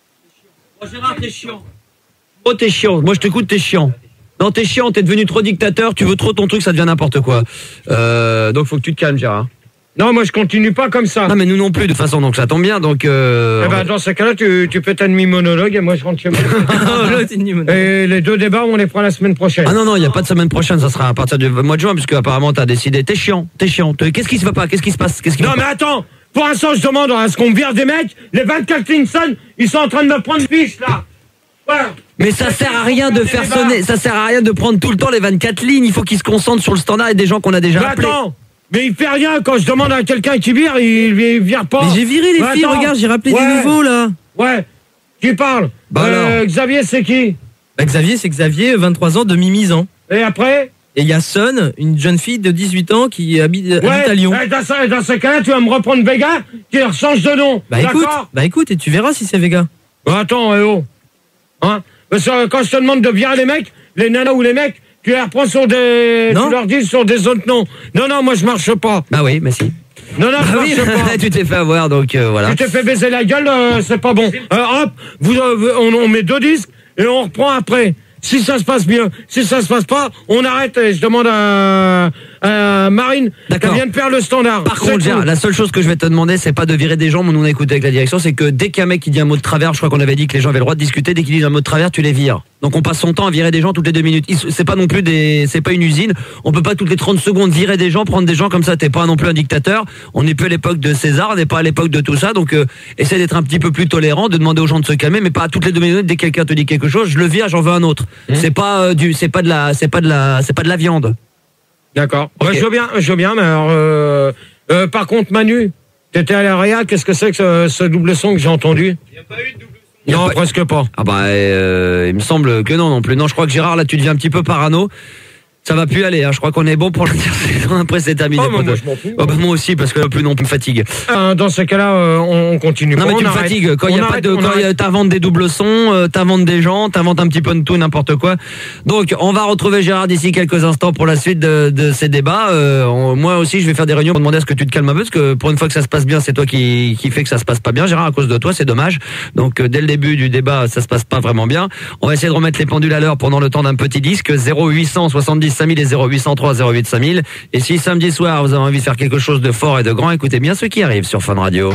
Oh, Gérard, t'es chiant.
Oh, t'es chiant. Moi, je t'écoute, t'es chiant. Non, t'es chiant, t'es devenu trop dictateur, tu veux trop ton truc, ça devient n'importe quoi. Euh, donc, faut que tu te calmes, Gérard.
Non, moi, je continue pas comme ça.
Non, mais nous non plus, de toute façon, donc ça tombe bien, donc... Euh...
Eh ben, dans ce cas-là, tu, tu fais ta demi-monologue et moi, je rentre chez moi.
L'autre, il dit,
Et les deux débats, on les prend la semaine prochaine.
Ah non, non, il n'y a pas de semaine prochaine, ça sera à partir du mois de juin, puisque apparemment, t'as décidé. T'es chiant, t'es chiant. T'es- Qu'est-ce qui se va pas? Qu'est-ce qui se passe? Qu'est-ce qui
Non,
va
mais
pas
attends. Pour l'instant, je demande à ce qu'on vire des mecs. Les vingt-quatre Clinton, ils sont en train de me prendre fiche, là. Voilà.
Mais ça sert à rien de faire sonner, ça sert à rien de prendre tout le temps les vingt-quatre lignes, il faut qu'ils se concentrent sur le standard et des gens qu'on a déjà
Mais
appelés.
attends. Mais il fait rien quand je demande à quelqu'un qui vire, il, il vire pas.
Mais j'ai viré les
Mais
filles,
attends.
regarde, j'ai rappelé
Ouais.
des nouveaux là.
Ouais. Qui parle?
Bah
Euh,
alors.
Xavier, c'est qui?
Bah, Xavier, c'est Xavier, vingt-trois ans de Mimizan.
Et après?
Et il y a Son, une jeune fille de dix-huit ans qui habite, habite
Ouais.
à Lyon.
Eh, dans ce, dans ce cas-là, tu vas me reprendre Vega, qui change de nom.
Bah écoute,
D'accord?
bah écoute, et tu verras si c'est Vega.
Bah, attends, eh oh. Hein? Parce que quand je te demande de virer les mecs, les nanas ou les mecs, tu les reprends sur des.
Non.
Tu leur dis sur des autres noms. Non, non, moi je marche pas.
Bah oui, mais si.
Non, non, je
Bah oui,
marche pas.
tu t'es fait avoir, donc euh, voilà.
Tu t'es fait baiser la gueule, euh, c'est pas bon. Euh, hop, vous, euh, on, on met deux disques et on reprend après. Si ça se passe bien, si ça se passe pas, on arrête et je demande à, à Marine
D'accord.
qu'elle vienne faire le standard.
Par
C'est
contre,
tout.
Gérard, la seule chose que je vais te demander, c'est pas de virer des gens, mais nous on a écouté avec la direction, c'est que dès qu'un mec qui dit un mot de travers, je crois qu'on avait dit que les gens avaient le droit de discuter, dès qu'ils disent un mot de travers, tu les vires. Donc on passe son temps à virer des gens toutes les deux minutes. Ils- C'est pas non plus des, c'est pas une usine. On peut pas toutes les trente secondes virer des gens, prendre des gens comme ça. T'es pas non plus un dictateur. On n'est plus à l'époque de César, on n'est pas à l'époque de tout ça. Donc euh, essaie d'être un petit peu plus tolérant, de demander aux gens de se calmer, mais pas à toutes les deux minutes dès que quelqu'un te dit quelque chose, je le vire, j'en veux un autre. C'est pas euh, du, c'est pas de la, c'est pas de la, c'est pas de la viande.
D'accord.
Ok.
Ouais, je veux bien, je veux bien, mais alors, euh, euh, par contre, Manu, t'étais à l'A qu'est-ce que c'est que ce, ce double son que j'ai entendu?
Il n'y a pas eu de double
Y a
Non,
pas-
presque pas.
Ah bah euh, il me semble que non non plus. Non, je crois que Gérard là tu deviens un petit peu parano. Ça va plus aller, hein. Je crois qu'on est bon pour l'intersaison. Après c'est terminé.
Oh, moi,
poteau.
moi, je m'en fous.
Oh, bah, moi aussi parce que plus non plus me fatigue.
Euh, dans ce cas-là, euh, on, on continue.
Non
pas,
mais tu
on
me
arrête.
fatigues quand il y
On
a pas
arrête,
de
on
quand
arrête.
y a- t'inventes des doubles sons, euh, t'inventes des gens, t'inventes un petit peu de tout n'importe quoi. Donc on va retrouver Gérard d'ici quelques instants pour la suite de, de ces débats. Euh, on- moi aussi je vais faire des réunions pour demander à ce que tu te calmes un peu parce que pour une fois que ça se passe bien, c'est toi qui qui fait que ça se passe pas bien. Gérard, à cause de toi, c'est dommage. Donc euh, dès le début du débat, ça se passe pas vraiment bien. On va essayer de remettre les pendules à l'heure pendant le temps d'un petit disque. Zéro huit cent soixante-dix cinq mille et zéro huit cent trois zéro huit cinq mille. Et si samedi soir vous avez envie de faire quelque chose de fort et de grand, écoutez bien ce qui arrive sur Fun Radio.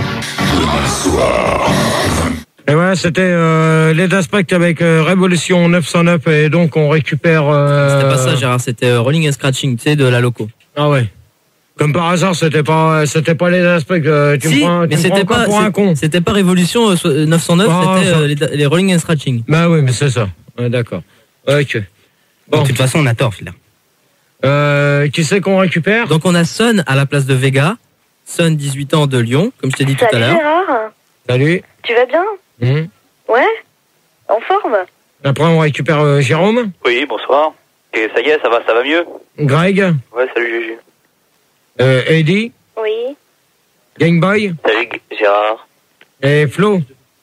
Et ouais, c'était euh, les Aspect avec euh, Révolution neuf cent neuf et donc on récupère. Euh...
C'était pas ça, Gérard, c'était euh, Rolling and Scratching, tu sais, de la loco.
Ah ouais. Comme par hasard, c'était pas, c'était pas les Aspect. Euh, tu
Si,
me prends, tu
mais
me
c'était
prends
pas,
encore pour un
c'est-
con.
c'était pas Révolution euh, so- neuf cent neuf,
Ah,
c'était
ça-
euh, les, les Rolling and Scratching.
Bah oui, mais c'est ça. Ouais, d'accord. Ok. Bon.
De toute façon, on a tort, là.
Euh, qui c'est qu'on récupère?
Donc on a Son à la place de Vega, Son dix-huit ans de Lyon, comme je t'ai dit tout à
Salut
l'heure.
Gérard.
Salut.
Tu vas bien?
Hum.
Ouais? En forme?
Après, on récupère euh, Jérôme,
Oui, bonsoir. Et ça y est, ça va, ça va mieux?
Greg,
Ouais, salut Juju.
euh, Eddie,
Oui.
Gameboy
Salut Gérard.
et Flo.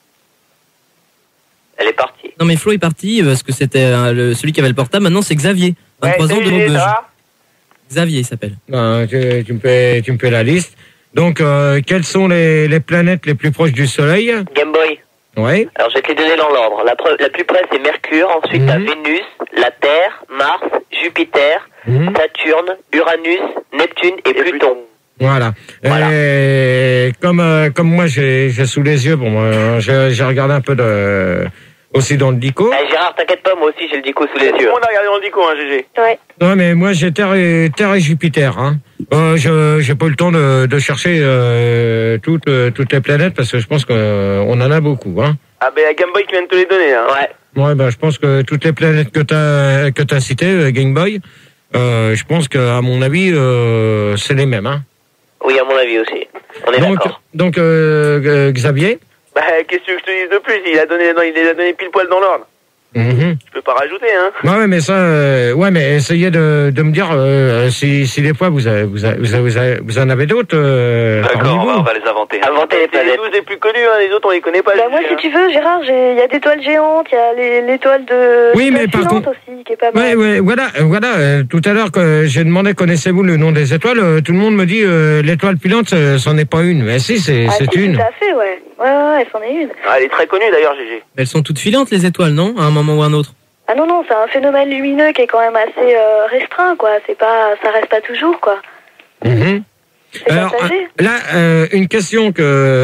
Elle est partie.
Non mais Flo est parti euh, parce que c'était euh, le- celui qui avait le portable, maintenant c'est Xavier, vingt-trois ans de
salut,
Maubeuge.
ça va?
Xavier il s'appelle.
Ben, tu, tu me fais, tu me fais la liste. Donc, euh, quelles sont les, les planètes les plus proches du Soleil?
Game Boy.
Oui.
Alors je vais te les donner dans l'ordre. La, pre- la plus près c'est Mercure, ensuite
Mhm.
t'as Vénus, la Terre, Mars, Jupiter,
Mhm.
Saturne, Uranus, Neptune et Pluton.
Voilà. Et comme euh, comme moi j'ai j'ai sous les yeux, bon, euh, j'ai j'ai regardé un peu de aussi dans le dico.
Eh, Gérard, t'inquiète pas, moi aussi j'ai le dico sous les yeux.
On a regardé dans le dico, hein, G G.
Ouais.
Ouais, mais moi j'ai Terre et Terre et Jupiter. Hein. Euh, je j'ai pas eu le temps de, de chercher euh, toutes euh, toutes les planètes parce que je pense qu'on euh, en a beaucoup, hein.
Ah ben la Game Boy qui vient de te les donner, hein.
Ouais.
Ouais, bah je pense que toutes les planètes que t'as que t'as citées, euh, Game Boy, euh, je pense que à mon avis, euh, c'est les mêmes, hein.
Oui, à mon avis aussi. On est
Donc
d'accord.
donc euh, euh, Xavier.
Bah qu'est-ce que je te dise de plus? Il a donné, il les a donné pile poil dans l'ordre.
Mhm.
Je peux pas rajouter, hein.
Ouais, ouais, mais ça, euh, ouais, mais essayez de, de me dire euh, si, si des fois vous, avez, vous, avez, vous, avez, vous en avez d'autres. Euh,
D'accord, on va, on va les inventer.
Inventer les
C'est les
planètes.
douze les plus connus, hein. Les autres on les connaît pas.
Bah moi,
je
si
dis,
tu veux, Gérard, j'ai- il y a des toiles géantes, il y a les- l'étoile de...
Oui, mais
l'étoile
par
filante
contre-
aussi, qui est pas mal.
Ouais, ouais, voilà, euh, voilà. euh, tout à l'heure que j'ai demandé connaissez-vous le nom des étoiles, euh, tout le monde me dit euh, l'étoile filante, euh, c'en est pas une. Mais si, c'est
Ah,
c'est
si,
une.
tout à fait, ouais. Ouais, ouais, ouais, c'en est une.
Ah, elle est très connue d'ailleurs, G G.
Elles sont toutes filantes, les étoiles, non? À un moment ou un autre.
Ah non, non, c'est un phénomène lumineux qui est quand même assez euh, restreint, quoi. C'est pas, ça reste pas toujours, quoi.
Mhm.
C'est
Alors
partagé.
euh, là, euh, une question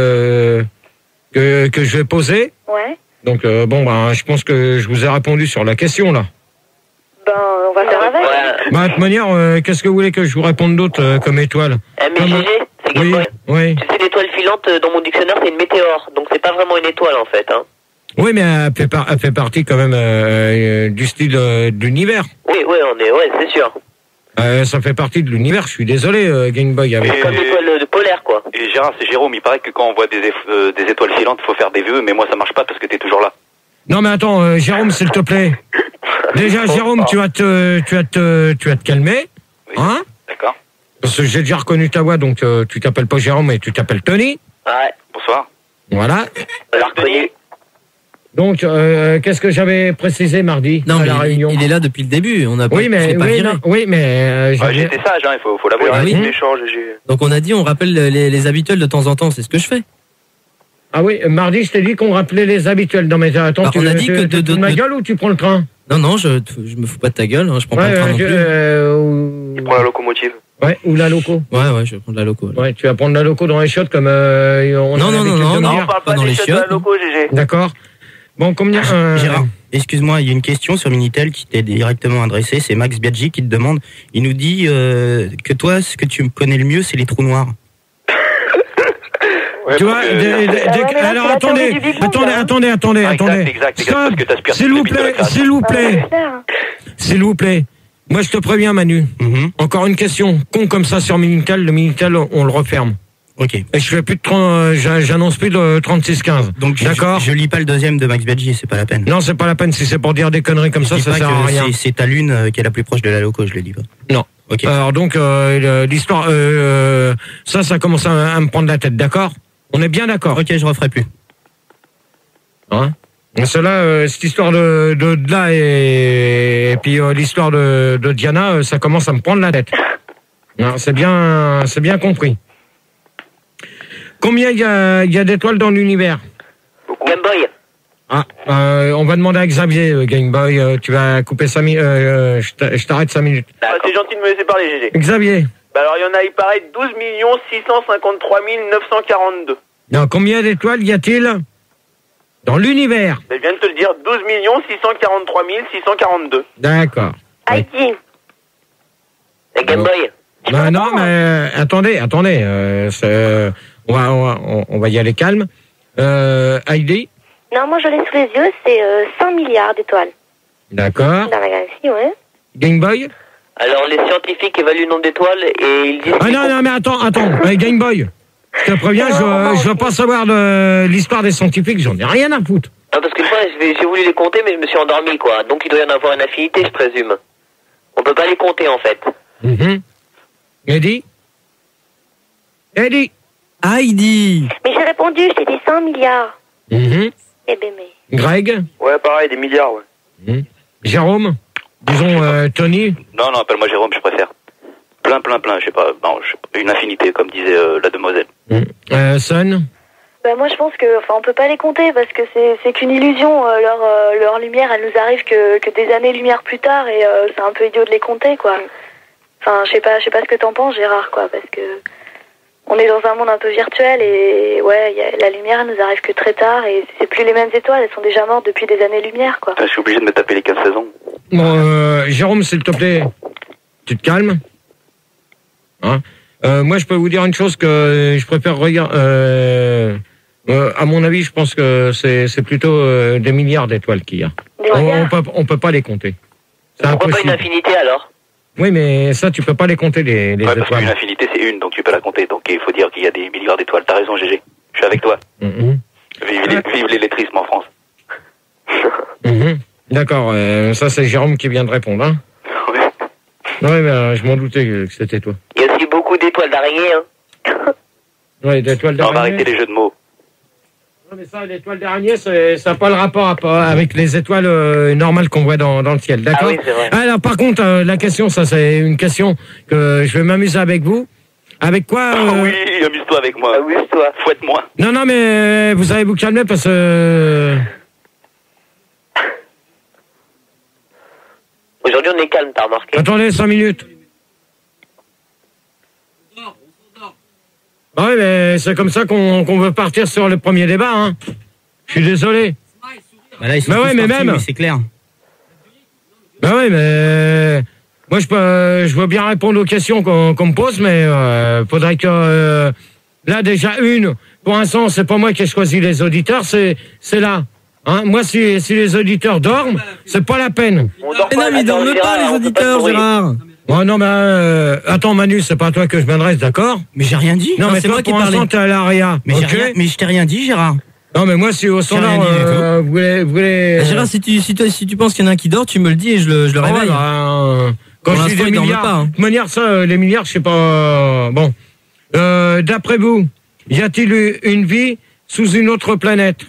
que que que je vais poser.
Ouais.
Donc euh, bon, ben, je pense que je vous ai répondu sur la question là.
Ben, on va faire avec.
Ouais.
Bah, de toute manière, euh, qu'est-ce que vous voulez que je vous réponde d'autre euh, comme étoile?
Eh, mais
Comme-
G G, c'est Game
Oui,
Boy.
oui.
Tu sais, l'étoile filante, euh, dans mon dictionnaire, c'est une météore. Donc c'est pas vraiment une étoile, en fait, hein.
Oui, mais elle fait, par- elle fait partie quand même euh, euh, du style euh, de l'univers.
Oui, oui, on est, ouais, c'est sûr.
Euh, ça fait partie de l'univers. Je suis désolé, euh, Game Boy. Avec...
Et-
Comme l'étoile de polaire, quoi.
Et Gérard, c'est Jérôme, il paraît que quand on voit des, eff- euh, des étoiles filantes, il faut faire des vœux, mais moi ça marche pas parce que t'es toujours là.
Non, mais attends, euh, Jérôme, s'il te plaît. Déjà, Jérôme, tu vas te, tu vas te, tu vas te calmer,
Oui.
hein?
D'accord.
Parce que j'ai déjà reconnu ta voix, donc euh, tu t'appelles pas Jérôme, mais tu t'appelles Tony.
Ouais.
Bonsoir.
Voilà.
On l'a reconnu.
Donc, euh, qu'est-ce que j'avais précisé mardi
Non,
à
mais
la
il,
réunion?
il est là depuis le début. On a pas,
Oui, mais
c'est pas
oui,
viré.
non, oui, mais euh,
Ouais,
j'avais-
j'ai été sage, hein, il faut, faut l'avouer.
Ah oui.
C'est méchant, G G.
Donc on a dit on rappelle les, les habituels de temps en temps. C'est ce que je fais.
Ah oui, mardi, je t'ai dit qu'on rappelait les habituels. Non, mais attends,
Bah,
tu
on a
tu-
dit
tu
que
te
de-
fous
de-
de ma
de-
gueule ou tu prends le train?
Non, non, je, je me fous pas de ta gueule. Hein, je prends pas
Ouais,
le train
euh,
non
je-
plus.
euh, ou...
Il prend la locomotive.
Ouais, ou la loco.
Ouais, ouais, je vais prendre la loco. alors.
Ouais, tu vas prendre la loco dans les chiottes comme euh, on
Non,
a
non,
l'habitude
non,
de
non,
me
Non,
dire.
on parle
pas
pas
dans
des
les
chiottes de la
chiottes.
loco, G G.
D'accord. Bon, combien euh,
Gérard, excuse-moi, il y a une question sur Minitel qui t'est directement adressée. C'est Max Biaggi qui te demande. Il nous dit euh, que toi, ce que tu connais le mieux, c'est les trous noirs.
Ouais,
Tu vois,
parce que-
des- des-
Ah ouais,
des-
mais là,
alors
c'est la théorie
attendez,
du Big Bang,
attendez,
là.
attendez, attendez,
Ah,
attendez.
exact, exact, exact,
Stop.
parce que t'aspires
S'il
tous
vous
les mythes de la
plaît,
création.
s'il vous
Ouais,
plaît,
c'est clair.
s'il vous plaît. Moi, je te préviens, Manu.
Mhm.
Encore une question. Con comme ça sur Minitel, le Minitel, on le referme.
Ok.
Et je fais plus de trente, euh, j'a- j'annonce plus de trente-six quinze.
Donc, je,
D'accord.
je lis pas le deuxième de Max Biaggi, c'est pas la peine.
Non, c'est pas la peine. Si c'est pour dire des conneries comme
Je
ça,
dis
ça
pas
sert à
que
rien.
c'est- c'est ta lune euh, qui est la plus proche de la loco, je le dis pas.
Non.
Ok.
Alors donc, euh, l'histoire, euh, ça, ça commence à, à me prendre la tête, d'accord? On est bien d'accord.
Ok, je referai plus.
Hein? Cela, euh, cette histoire de, de, de là et, et puis euh, l'histoire de, de Diana, euh, ça commence à me prendre la tête. Non, c'est bien, c'est bien compris. Combien il y a, il y a d'étoiles dans l'univers?
Game Boy.
Ah, euh, on va demander à Xavier, euh, Game Boy, euh, tu vas couper cinq minutes, euh, je t'a- je t'arrête cinq minutes.
Ah, c'est gentil de me laisser parler, G G.
Xavier,
Bah alors, il y en a, il paraît, douze millions six cent cinquante-trois mille neuf cent quarante-deux.
non, combien d'étoiles y a-t-il dans l'univers?
Je viens de te le dire, douze millions six cent quarante-trois mille six cent quarante-deux.
D'accord.
Heidi.
Et Game Boy.
Ben non, mais euh, attendez, attendez, euh, c'est- on, va, on, va, on- on va y aller calme. Euh, Heidi,
Non, moi, je l'ai sous les yeux, c'est euh, cent milliards d'étoiles.
d'accord.
Dans la galaxie, ouais.
Game Boy?
Alors, les scientifiques évaluent le nombre d'étoiles et ils disent...
Ah
qu'il
non,
faut-
non, mais attends, attends, euh, Game Boy. Je te préviens, je, je veux pas savoir de l'histoire des scientifiques, j'en ai rien à foutre.
Non, parce que moi, j'ai j'ai voulu les compter, mais je me suis endormi, quoi. Donc, il doit y en avoir une infinité, je présume. On peut pas les compter, en fait.
Mhm. Eddie? Eddie?
Heidi.
Mais j'ai répondu, je t'ai dit cent milliards.
Mhm.
Eh ben, mais...
Greg?
Ouais, pareil, des milliards, ouais.
Mhm. Jérôme? Disons euh, Tony?
Non, non, appelle-moi Jérôme, je préfère. Plein, plein, plein, je sais pas, non, je sais pas, une infinité, comme disait euh, la demoiselle.
Mhm. Euh, Son?
Bah moi je pense que, enfin on peut pas les compter parce que c'est c'est qu'une illusion. euh, leur euh, leur lumière, elle nous arrive que que des années-lumière plus tard et euh, c'est un peu idiot de les compter quoi. Enfin je sais pas, je sais pas ce que t'en penses Gérard quoi, parce que on est dans un monde un peu virtuel et ouais y a, la lumière elle nous arrive que très tard et c'est plus les mêmes étoiles, elles sont déjà mortes depuis des années-lumière quoi.
Putain, je suis obligé de me taper les quinze saisons.
Bon, euh, Jérôme, s'il te plaît, tu te calmes? Hein euh, moi, je peux vous dire une chose que je préfère regarder. Euh, euh, à mon avis, je pense que c'est c'est plutôt euh, des milliards d'étoiles qu'il y a.
Des
On,
milliards
on peut on peut pas les compter. C'est
Pourquoi pas
impossible.
une infinité alors?
Oui, mais ça, tu peux pas les compter les, les
Ouais, parce
étoiles.
qu'une infinité, c'est une, donc tu peux la compter. Donc il faut dire qu'il y a des milliards d'étoiles. T'as raison, G G. Je suis avec toi.
Mhm.
Vive, les- vive l'électrisme en France.
Mhm. D'accord, euh, ça c'est Jérôme qui vient de répondre. Hein. Oui, mais euh, je m'en doutais que c'était toi.
Il y a aussi beaucoup d'étoiles d'araignée. Hein.
Oui, d'étoiles
On va
d'araignée.
arrêter les jeux de mots.
Non, mais ça, l'étoile d'araignée, c'est- ça n'a pas le rapport à- pas avec les étoiles euh, normales qu'on voit dans, dans le ciel, d'accord?
Ah oui, c'est vrai.
Alors, par contre, euh, la question, ça c'est une question que je vais m'amuser avec vous. Avec quoi euh,
Oh oui, amuse-toi avec moi.
Amuse-toi.
Fouette-moi.
Non, non, mais euh, vous allez vous calmer parce que... euh,
Aujourd'hui, on est calme, t'as remarqué?
Attendez cinq minutes. Ah oui, mais c'est comme ça qu'on qu'on veut partir sur le premier débat, hein. Je suis désolé.
Bah là, ils sont
Bah
tous
ouais, mais
partis,
même.
mais c'est clair.
Ben oui, mais moi je peux, je veux bien répondre aux questions qu'on qu'on me pose, mais euh, faudrait que euh, là déjà une. Pour l'instant, c'est pas moi qui ai choisi les auditeurs, c'est c'est là. Hein, moi, si, si les auditeurs dorment, c'est pas la peine.
On dort
Mais non, mais ils dorment pas, les auditeurs, Gérard.
Oh non, mais euh, attends, Manu, c'est pas à toi que je m'adresse, d'accord?
Mais j'ai rien dit.
Non,
Non,
mais
c'est
toi,
moi qui
pour
parlais.
l'instant, t'es à l'A R I A.
Mais j'ai
ok?
rien, mais je t'ai rien dit, Gérard.
Non, mais moi, si au standard,
rien dit du
euh, vous voulez, vous voulez.
Bah, Gérard, si tu, si, toi, si tu penses qu'il y en a un qui dort, tu me le dis et je le, je le
Ah ouais,
réveille.
bah, euh, quand
Pour
je dis
l'instant,
des
il dorme
milliards,
pas, hein.
de toute manière, ça, euh, les milliards, je sais pas. euh, bon, euh, d'après vous, y a-t-il eu une vie sous une autre planète?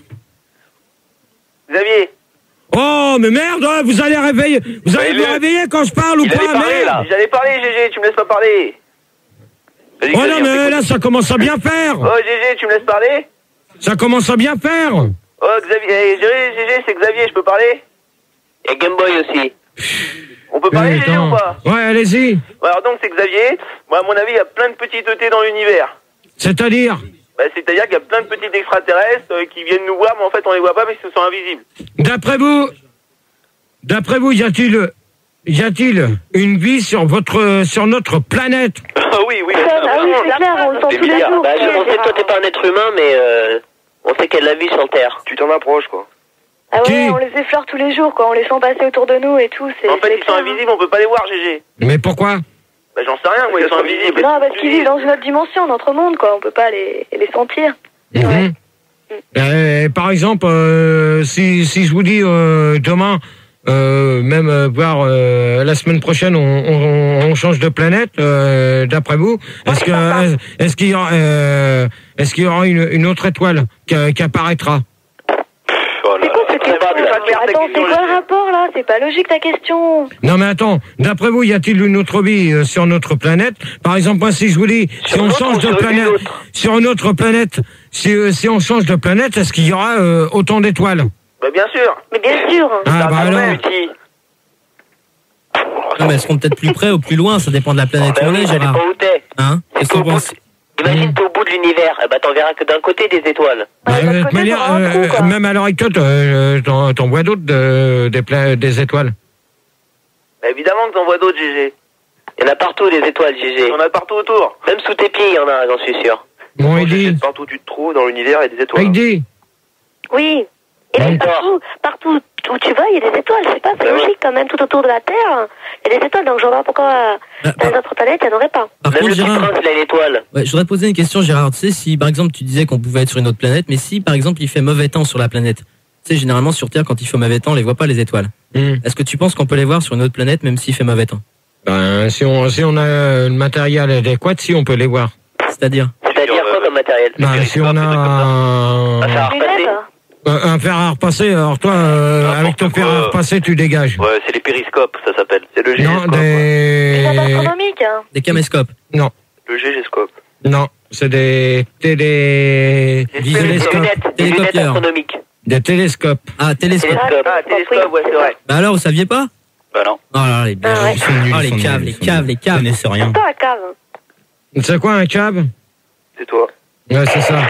Xavier,
Oh, mais merde, hein, vous allez réveiller, vous allez
Mais
vous
le-
réveiller quand je parle ou
il allait
pas,
parler là.
merde?
J'allais parler, G G, tu me laisses pas parler. Vas-y,
Oh
Xavier,
non,
on
mais
t'écoute.
là, ça commence à bien faire.
Oh G G, tu me laisses parler?
Ça commence à bien faire.
Oh Xavier, eh, G G, c'est Xavier, je peux parler?
Il y a Game Boy aussi.
On peut parler, G G,
Attends.
ou pas?
Ouais, allez-y.
Alors donc c'est Xavier. Moi, à mon avis, il y a plein de petites E T dans l'univers.
C'est-à-dire,
Bah, c'est-à-dire qu'il y a plein de petits extraterrestres euh, qui viennent nous voir, mais en fait on les voit pas parce qu'ils sont invisibles.
d'après vous, d'après vous, y a-t-il, y a-t-il une vie sur votre, sur notre planète?
Ah oui, oui.
Ah oui, c'est clair, on le sent
Des
tous les
milliards.
jours.
Bah, je- on sait que toi, t'es pas un être humain, mais euh, on sait qu'il y a de la vie sur Terre.
Tu t'en approches, quoi.
Ah ouais,
Qui
on les effleure tous les jours, quoi. On les sent passer autour de nous et tout. C'est,
En fait,
c'est
ils sont
clair,
invisibles, on peut pas les voir, G G.
Mais pourquoi?
Bah, j'en sais rien, moi, ils sont invisibles.
hein. Non, parce qu'ils vivent dans une autre dimension, notre monde, quoi. On peut pas les, les sentir.
Mhm. Euh, par exemple, euh, si, si je vous dis euh, demain, euh, même euh, voire euh, la semaine prochaine, on, on, on change de planète, euh, d'après vous, est-ce que est-ce qu'il y aura, euh, est-ce qu'il y aura une, une autre étoile qui, qui apparaîtra?
Oh là
C'est quoi
là.
cette question? Attends, c'est quoi le rapport, là? C'est pas logique, ta question.
Non mais attends, d'après vous, y a-t-il une autre vie euh, sur notre planète? Par exemple, moi, si je vous dis, si
Sur
on
notre
change
ou
de
sur une
planète,
autre
sur une autre planète, si, euh, si on change de planète, est-ce qu'il y aura euh, autant d'étoiles?
Bah, bien sûr.
Mais bien sûr.
Ah bah alors.
Non, mais elles seront peut-être plus près ou plus loin, ça dépend de la planète où
Bah
on
oui,
est,
ça
Gérard.
dépend où t'es.
Hein? Qu'est-ce que tu penses?
Imagine, t'es au bout de l'univers. Eh bah, t'en verras que d'un côté des étoiles.
Bah,
Ouais, de
de
l'autre
toute
côté,
manière,
t'auras un
euh,
trou, quoi.
même à l'heure actuelle, euh, t'en, t'en vois d'autres de- des, pla- des étoiles.
Bah, évidemment que t'en vois d'autres, G G.
Il y en a partout des étoiles, G G.
Il y en a partout autour.
Même sous tes pieds, il y en a, j'en suis sûr.
Bon, Heidi,
Partout où tu te trouves, dans l'univers, il y a des étoiles.
Heidi,
Oui. Et même partout, partout où tu vas, il y a des étoiles. Je sais pas, c'est
Bah ouais.
logique quand même. Tout autour de la Terre, il y a des étoiles. Donc je vois pas pourquoi euh,
Ah,
dans les autres planètes, il n'y en aurait pas.
Par
Même
contre,
le petit
Gérard,
prince, il a une étoile.
ouais, je voudrais te poser une question, Gérard. Tu sais, si par exemple tu disais qu'on pouvait être sur une autre planète, mais si par exemple il fait mauvais temps sur la planète, tu sais, généralement sur Terre, quand il fait mauvais temps, on les voit pas les étoiles.
Hmm.
Est-ce que tu penses qu'on peut les voir sur une autre planète même s'il fait mauvais temps?
ben, si on, si on a le matériel adéquat, si on peut les voir.
C'est-à-dire?
C'est-à-dire quoi comme matériel?
Ben, si on a un,
Un fer à repasser.
Lunettes.
un fer à repasser, alors toi, euh,
N'importe
avec ton fer
quoi.
à repasser, tu dégages.
Ouais, c'est les périscopes, ça s'appelle. C'est le
Non,
gégéscope.
Lunettes
des...
astronomiques. Hein.
Des caméscopes?
Non,
Le gégéscope.
non, c'est des télé...
Des
télescopes.
lunettes, des lunettes
Télécopieurs.
astronomiques.
Des télescopes.
Ah, télescope.
Télescope.
Ah, télescope, ouais, c'est vrai.
Bah alors, vous saviez pas?
Bah non.
Oh là là, les,
Ah ouais.
Ils sont nuls,
oh,
ils
les
sont
caves,
nuls,
les
ils sont
caves,
nuls.
les
Ils
caves.
connaissent rien.
Pas la cave.
C'est quoi un cab?
C'est toi.
Ouais, c'est ça.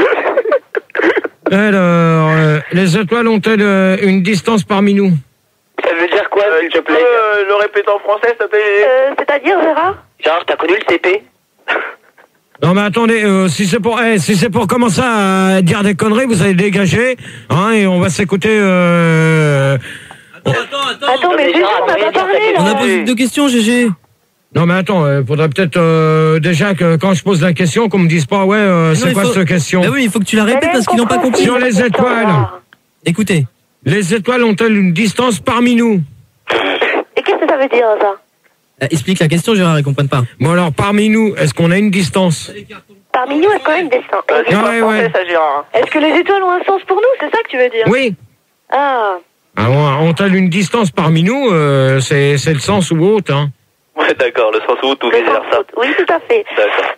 Alors, euh, les étoiles ont-elles euh, une distance parmi nous?
Ça veut dire quoi,
Euh,
s'il
tu
te
peux
plaît?
euh, le répéter en français, s'il te plaît, G G?
Euh, c'est-à-dire, Gérard?
Gérard, t'as connu le C P?
Non mais attendez, euh, si c'est pour, eh, si c'est pour commencer à dire des conneries, vous allez dégager, hein, et on va s'écouter. Euh...
Attends, attends, attends.
Attends, mais Gégé, on n'a pas parlé,
On a
là.
posé deux questions, Gégé.
Non mais attends, il faudrait peut-être euh, déjà que quand je pose la question, qu'on me dise pas, ouais, euh,
Non,
c'est
il
quoi
faut-
cette question?
Bah oui, il faut que tu la répètes parce qu'ils n'ont pas compris.
Sur les étoiles,
Écoutez.
les étoiles ont-elles une distance parmi nous?
Et qu'est-ce que ça veut dire, ça?
Euh, explique la question, Gérard, ils comprennent pas.
Bon alors, parmi nous, est-ce qu'on a une distance?
Parmi nous, est-ce qu'on a une destin?
c'est pas Ouais, ouais.
ça, Gérard.
Est-ce que les étoiles ont un sens pour nous? C'est ça que tu veux dire?
Oui.
Ah.
Alors, ont-elles une distance parmi nous? euh, c'est, c'est le sens ou autre, hein?
Ouais, d'accord, le sens où tout vice versa.
Oui, tout à fait.
D'accord.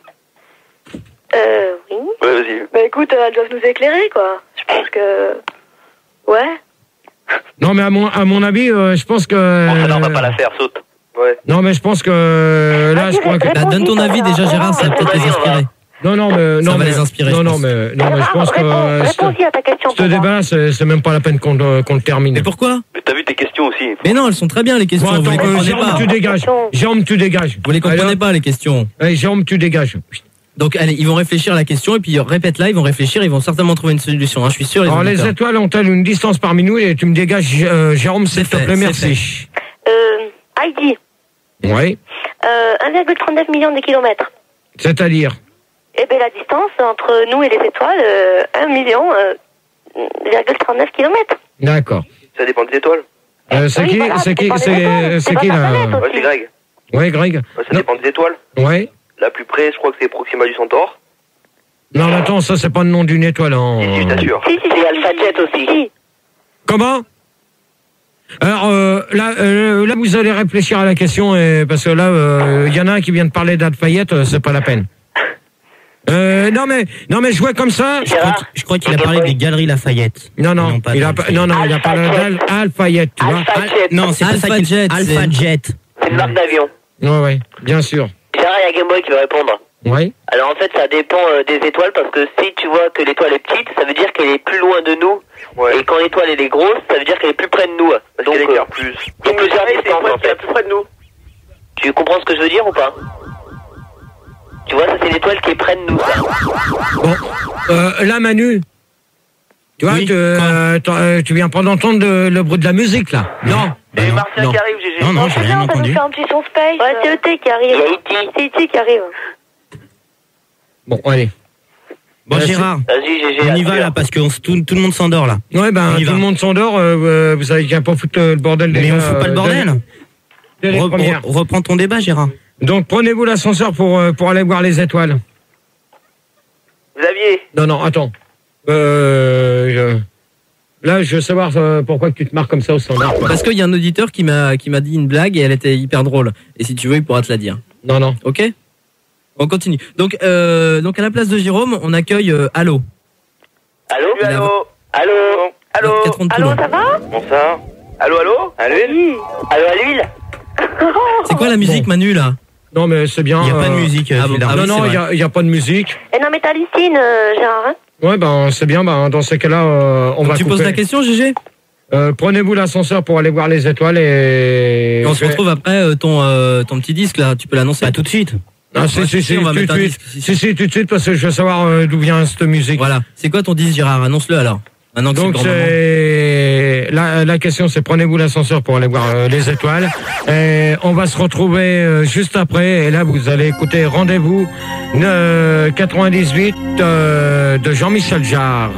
Euh, oui.
Ouais, vas-y.
Bah écoute, elles doivent nous éclairer, quoi. Je pense que... Ouais.
Non mais à mon, à mon avis, euh, je pense que...
Bon, ça, on va pas la faire, saute.
Ouais.
Non mais je pense que euh, là, je crois que...
Bah, donne ton avis déjà, Gérard, ça va peut-être les inspirer.
Non, non, mais... Non,
Ça va
mais,
les inspirer,
Non,
je
non,
pense.
mais, non, mais je pense que... euh, ce-
Réponds-y à ta question.
Ce débat, c'est, c'est même pas la peine qu'on, le- qu'on le termine.
Mais pourquoi?
Mais t'as vu tes questions aussi.
Mais non, elles sont très bien, les questions.
Bon,
vous les
attends, euh,
comprenez
Jérôme,
pas.
tu dégages. Jérôme, tu dégages.
Vous les comprenez
Allez,
pas, les questions.
Allez, Jérôme, tu dégages.
Donc, allez, ils vont réfléchir à la question et puis répète là, ils vont réfléchir, ils vont certainement trouver une solution. Hein, je suis sûr.
Alors, les
auditeurs.
étoiles ont-elles une distance parmi nous? Et tu me dégages, euh, Jérôme, s'il te
fait,
plaît,
c'est
merci.
Euh, Heidi,
Oui.
euh, un virgule trente-neuf millions de kilomètres.
C'est-à-dire?
Eh bien, la distance entre nous et les étoiles, euh, un million, euh, virgule trente-neuf kilomètres.
D'accord.
Ça dépend des étoiles.
Euh, c'est
Oui,
qui,
voilà,
c'est
ça
qui,
dépend des
c'est,
étoiles.
c'est
C'est
qui
pas
là?
ta planète,
Ouais, c'est Greg.
Oui, Greg.
Ouais, ça dépend des étoiles.
Oui.
La plus près, je crois que c'est Proxima du Centaure.
Non, mais attends, ça, c'est pas le nom d'une étoile, hein.
Si, je t'assure.
Si, si,
C'est Alpha Jet aussi.
Comment? Alors euh, là, euh, là, vous allez réfléchir à la question, et, parce que là, il euh, y en a un qui vient de parler d'Alfayette, euh, c'est pas la peine. Euh, non mais, non mais jouer comme ça.
Je crois, qu'il- je crois qu'il a parlé des Galeries Lafayette.
Non non,
Non, pas
il a pas,
d'Alfayette.
non non, il a parlé d'Alfayette, tu vois.
Alpha Jet.
Non, c'est pas ça
Alpha
qu'il...
Jet,
Alpha
c'est-
Jet.
C'est une marque d'avion.
Ouais ouais, bien sûr.
Gérard, il y a Game Boy qui va répondre.
Oui.
Alors en fait, ça dépend euh, des étoiles parce que si tu vois que l'étoile est petite, ça veut dire qu'elle est plus loin de nous. Et quand l'étoile elle est grosse, ça veut dire qu'elle est plus près de nous. Parce Donc qu'elle éclaire plus. Il y a plusieurs distances en fait. Plus près de nous. Tu comprends ce que je veux dire ou pas? Tu vois, ça c'est l'étoile qui est près de nous. Ça.
Bon, euh, là Manu, tu vois,
Oui,
tu, euh, t'en- euh, tu viens pas d'entendre le, le bruit de la musique là. Non.
Bah non,
Martien
non.
qui arrive, Gégé.
Non, non, j'ai rien
Ça nous
entendu.
fait un petit son space. Ouais, c'est E T qui arrive.
Il y a E T.
C'est E T qui arrive.
Bon, allez.
Bon,
Euh,
Gérard,
Vas-y, Gégé.
on y va là, parce que on se- tout, tout le monde s'endort là.
Ouais, ben
On y
tout
va.
le monde s'endort. Euh, euh, vous savez qu'il n'y a pas foutre le bordel.
Mais
déjà,
on fout pas
euh,
le bordel.
dès- dès les
Re-
premières.
re- reprends ton débat, Gérard.
Donc prenez-vous l'ascenseur pour euh, pour aller voir les étoiles.
Xavier.
Non, non, attends. Euh, je- Là, je veux savoir euh, pourquoi tu te marres comme ça au standard. quoi.
Parce qu'il y a un auditeur qui m'a qui m'a dit une blague et elle était hyper drôle. Et si tu veux, il pourra te la dire.
Non, non.
Ok? On continue. Donc, euh, donc à la place de Jérôme, on accueille euh, Allo.
Allô?
Il a-
Allô? Allô? Allô?
Catherine
Allô,
Toulon.
ça va?
Bonsoir. Allô, allô? À l'huile? Allô, à l'huile?
C'est quoi la musique, Manu, là?
Non, mais c'est bien.
Il n'y a pas de
euh,
musique. euh,
ah bon,
Gérard.
ah
non,
oui,
non,
c'est
il n'y a, il y a pas de musique.
Eh non, mais t'hallucines, euh, Gérard. Hein?
Ouais, ben c'est bien. Ben dans ces cas-là, euh, on
Donc,
va.
tu
couper.
poses la question, Gégé?
Euh, Prenez-vous l'ascenseur pour aller voir les étoiles et.
Et on se retrouve après euh, ton, euh, ton petit disque, là. Tu peux l'annoncer?
Pas tout de suite.
Ah, si,
Ouais,
si, si,
on va
tout de
mettre un
suite.
disque. Si,
Si, si, tout de suite, parce que je veux savoir euh, d'où vient cette musique.
Voilà. C'est quoi ton disque, Gérard? Annonce-le alors. Maintenant que c'est le
Donc
grand moment.
c'est la, la question, c'est prenez-vous l'ascenseur pour aller voir euh, les étoiles. Et on va se retrouver euh, juste après. Et là, vous allez écouter Rendez-vous euh, quatre-vingt-dix-huit euh, de Jean-Michel Jarre.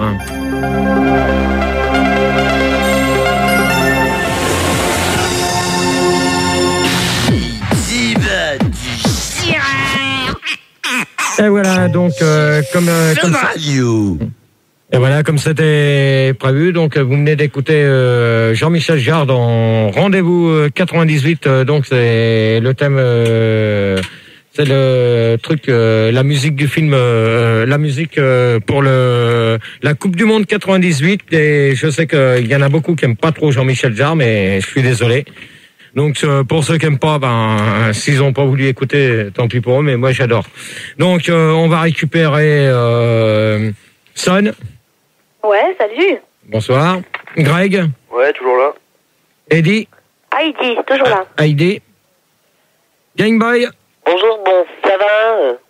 Et voilà, donc euh, comme euh, comme ça. Et voilà, comme c'était prévu, donc vous venez d'écouter euh, Jean-Michel Jarre dans Rendez-vous euh, quatre-vingt-dix-huit. euh, donc c'est le thème, euh, c'est le truc, euh, la musique du film, euh, la musique euh, pour le la Coupe du Monde quatre-vingt-dix-huit. Et je sais qu'il y en a beaucoup qui aiment pas trop Jean-Michel Jarre, mais je suis désolé. Donc euh, pour ceux qui aiment pas, ben s'ils ont pas voulu écouter, tant pis pour eux, mais moi j'adore. Donc euh, on va récupérer euh, Son.
Ouais, salut.
Bonsoir. Greg.
Ouais, toujours là.
Eddie.
Heidi, toujours là.
Heidi. Game Boy.
Bonjour,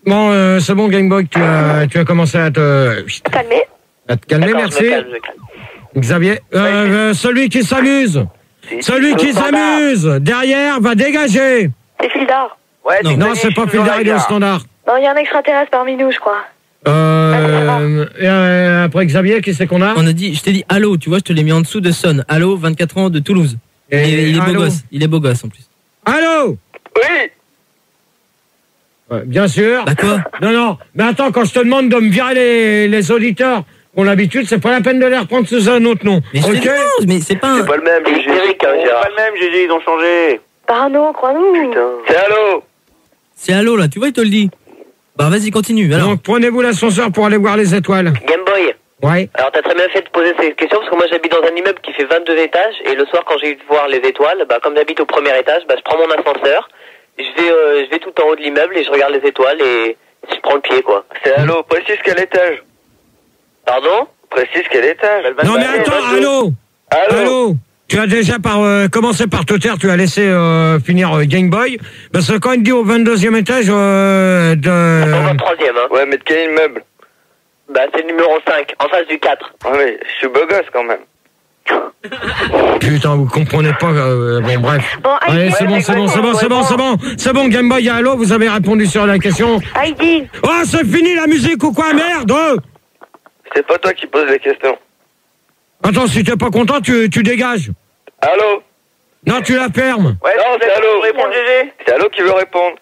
Bon, euh, c'est bon, Game Boy, tu as, tu as commencé à te...
Calmer.
À te calmer,
D'accord,
merci.
je me calme, je me calme.
Xavier, euh, euh, celui qui s'amuse, celui qui s'amuse, derrière, va dégager.
C'est Fildar.
Ouais,
Non, non c'est pas Fildar, il est au standard.
Non, il y a un extraterrestre parmi nous, je crois.
Euh, et, euh, après Xavier, qui c'est qu'on a?
On a dit, je t'ai dit allô, tu vois, je te l'ai mis en dessous de Son. Allô, vingt-quatre ans de Toulouse.
Et
il, est- il est beau
allô
gosse, il est beau gosse en plus.
Allô?
Oui.
Ouais, bien sûr.
Bah quoi?
Non, non, mais attends, quand je te demande de me virer les, les auditeurs, pour l'habitude, c'est pas la peine de les reprendre sous un autre nom.
Mais je te
Ok?
dis non, mais c'est pas un...
C'est pas le même,
C'est
G G.
hystérique, hein,
C'est
Gérard.
pas le même, G G, ils ont changé.
Parano, crois-nous.
Putain.
C'est allô.
C'est allô là, tu vois, il te le dit. Bah vas-y, continue. Alors,
Donc, prenez-vous l'ascenseur pour aller voir les étoiles.
Game Boy.
Ouais.
Alors t'as très bien fait de poser ces questions parce que moi j'habite dans un immeuble qui fait vingt-deux étages et le soir quand j'ai eu de voir les étoiles, bah comme j'habite au premier étage, bah je prends mon ascenseur, je vais euh, je vais tout en haut de l'immeuble et je regarde les étoiles et je prends le pied quoi.
C'est allô. Précise quel étage.
Pardon?
Précise quel étage.
Non, mais attends, allô?
Allô.
Allô? Tu as déjà par, euh, commencé par te taire, tu as laissé euh, finir euh, Game Boy. Parce que quand il dit au vingt-deuxième étage euh, de...
Encore troisième hein.
Ouais, mais de quel immeuble?
Bah c'est le numéro cinq, en face du quatre.
Ah mais je suis beau gosse quand même.
Putain, vous comprenez pas. Euh, bon, bref.
Bon,
Allez,
Heidi.
c'est bon, c'est bon, c'est bon, c'est bon, c'est bon. C'est bon, Game Boy, allô, vous avez répondu sur la question.
Heidi.
Oh, c'est fini la musique ou quoi, merde?
C'est pas toi qui poses les questions.
Attends, si t'es pas content, tu, tu dégages.
Allô.
Non, tu la fermes.
Ouais, non, c'est allô. Répondre, G G. C'est allô qui veut répondre.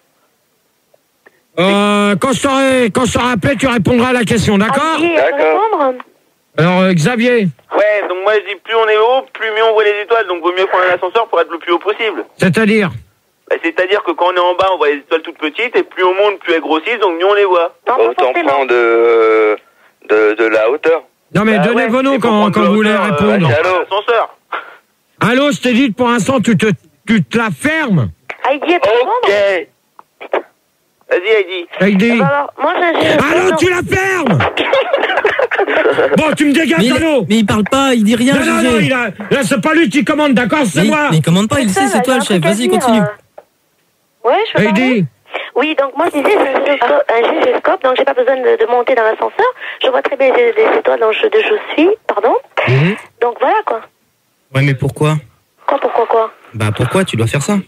Euh, quand je t'aurai, quand je t'aurai appelé, tu répondras à la question, d'accord?
Heidi, elle peut répondre.
Alors, euh, Xavier,
Ouais, donc moi je dis plus on est haut, plus mieux on voit les étoiles, donc vaut mieux prendre un ascenseur pour être le plus haut possible.
c'est-à-dire?
Bah, c'est-à-dire que quand on est en bas, on voit les étoiles toutes petites, et plus on monte, plus elles grossissent, donc mieux on les voit.
Autant prendre de, de, de la hauteur.
Non, mais
Bah
donnez
ouais,
vos noms
il faut
quand,
prendre
quand
de
vous voulez
hauteur, euh,
répondre.
ouais, allô, ascenseur.
Allô, je t'ai dit, pour l'instant, tu te, tu te la fermes.
Heidi, elle peut répondre.
Vas-y, Heidi.
Heidi.
Bah alors, moi j'ai...
Allô, tu la fermes. Bon, tu me dégages,
mais, il,
allô.
mais il parle pas, il dit rien.
Non, non,
G G.
non, il a, là, c'est pas lui qui commande, d'accord, c'est
mais,
moi.
mais il commande pas, il sait, c'est toi le chef. Vas-y, continue.
Ouais, je peux parler.
Heidi.
Oui, donc moi je disais, c'est un gyroscope, un gyroscope, donc j'ai pas besoin de, de monter dans l'ascenseur. Je vois très bien les, les étoiles dans je, de je suis, pardon.
Mhm.
Donc voilà quoi.
Ouais, mais pourquoi?
Quoi, pourquoi, quoi?
Bah pourquoi tu dois faire ça?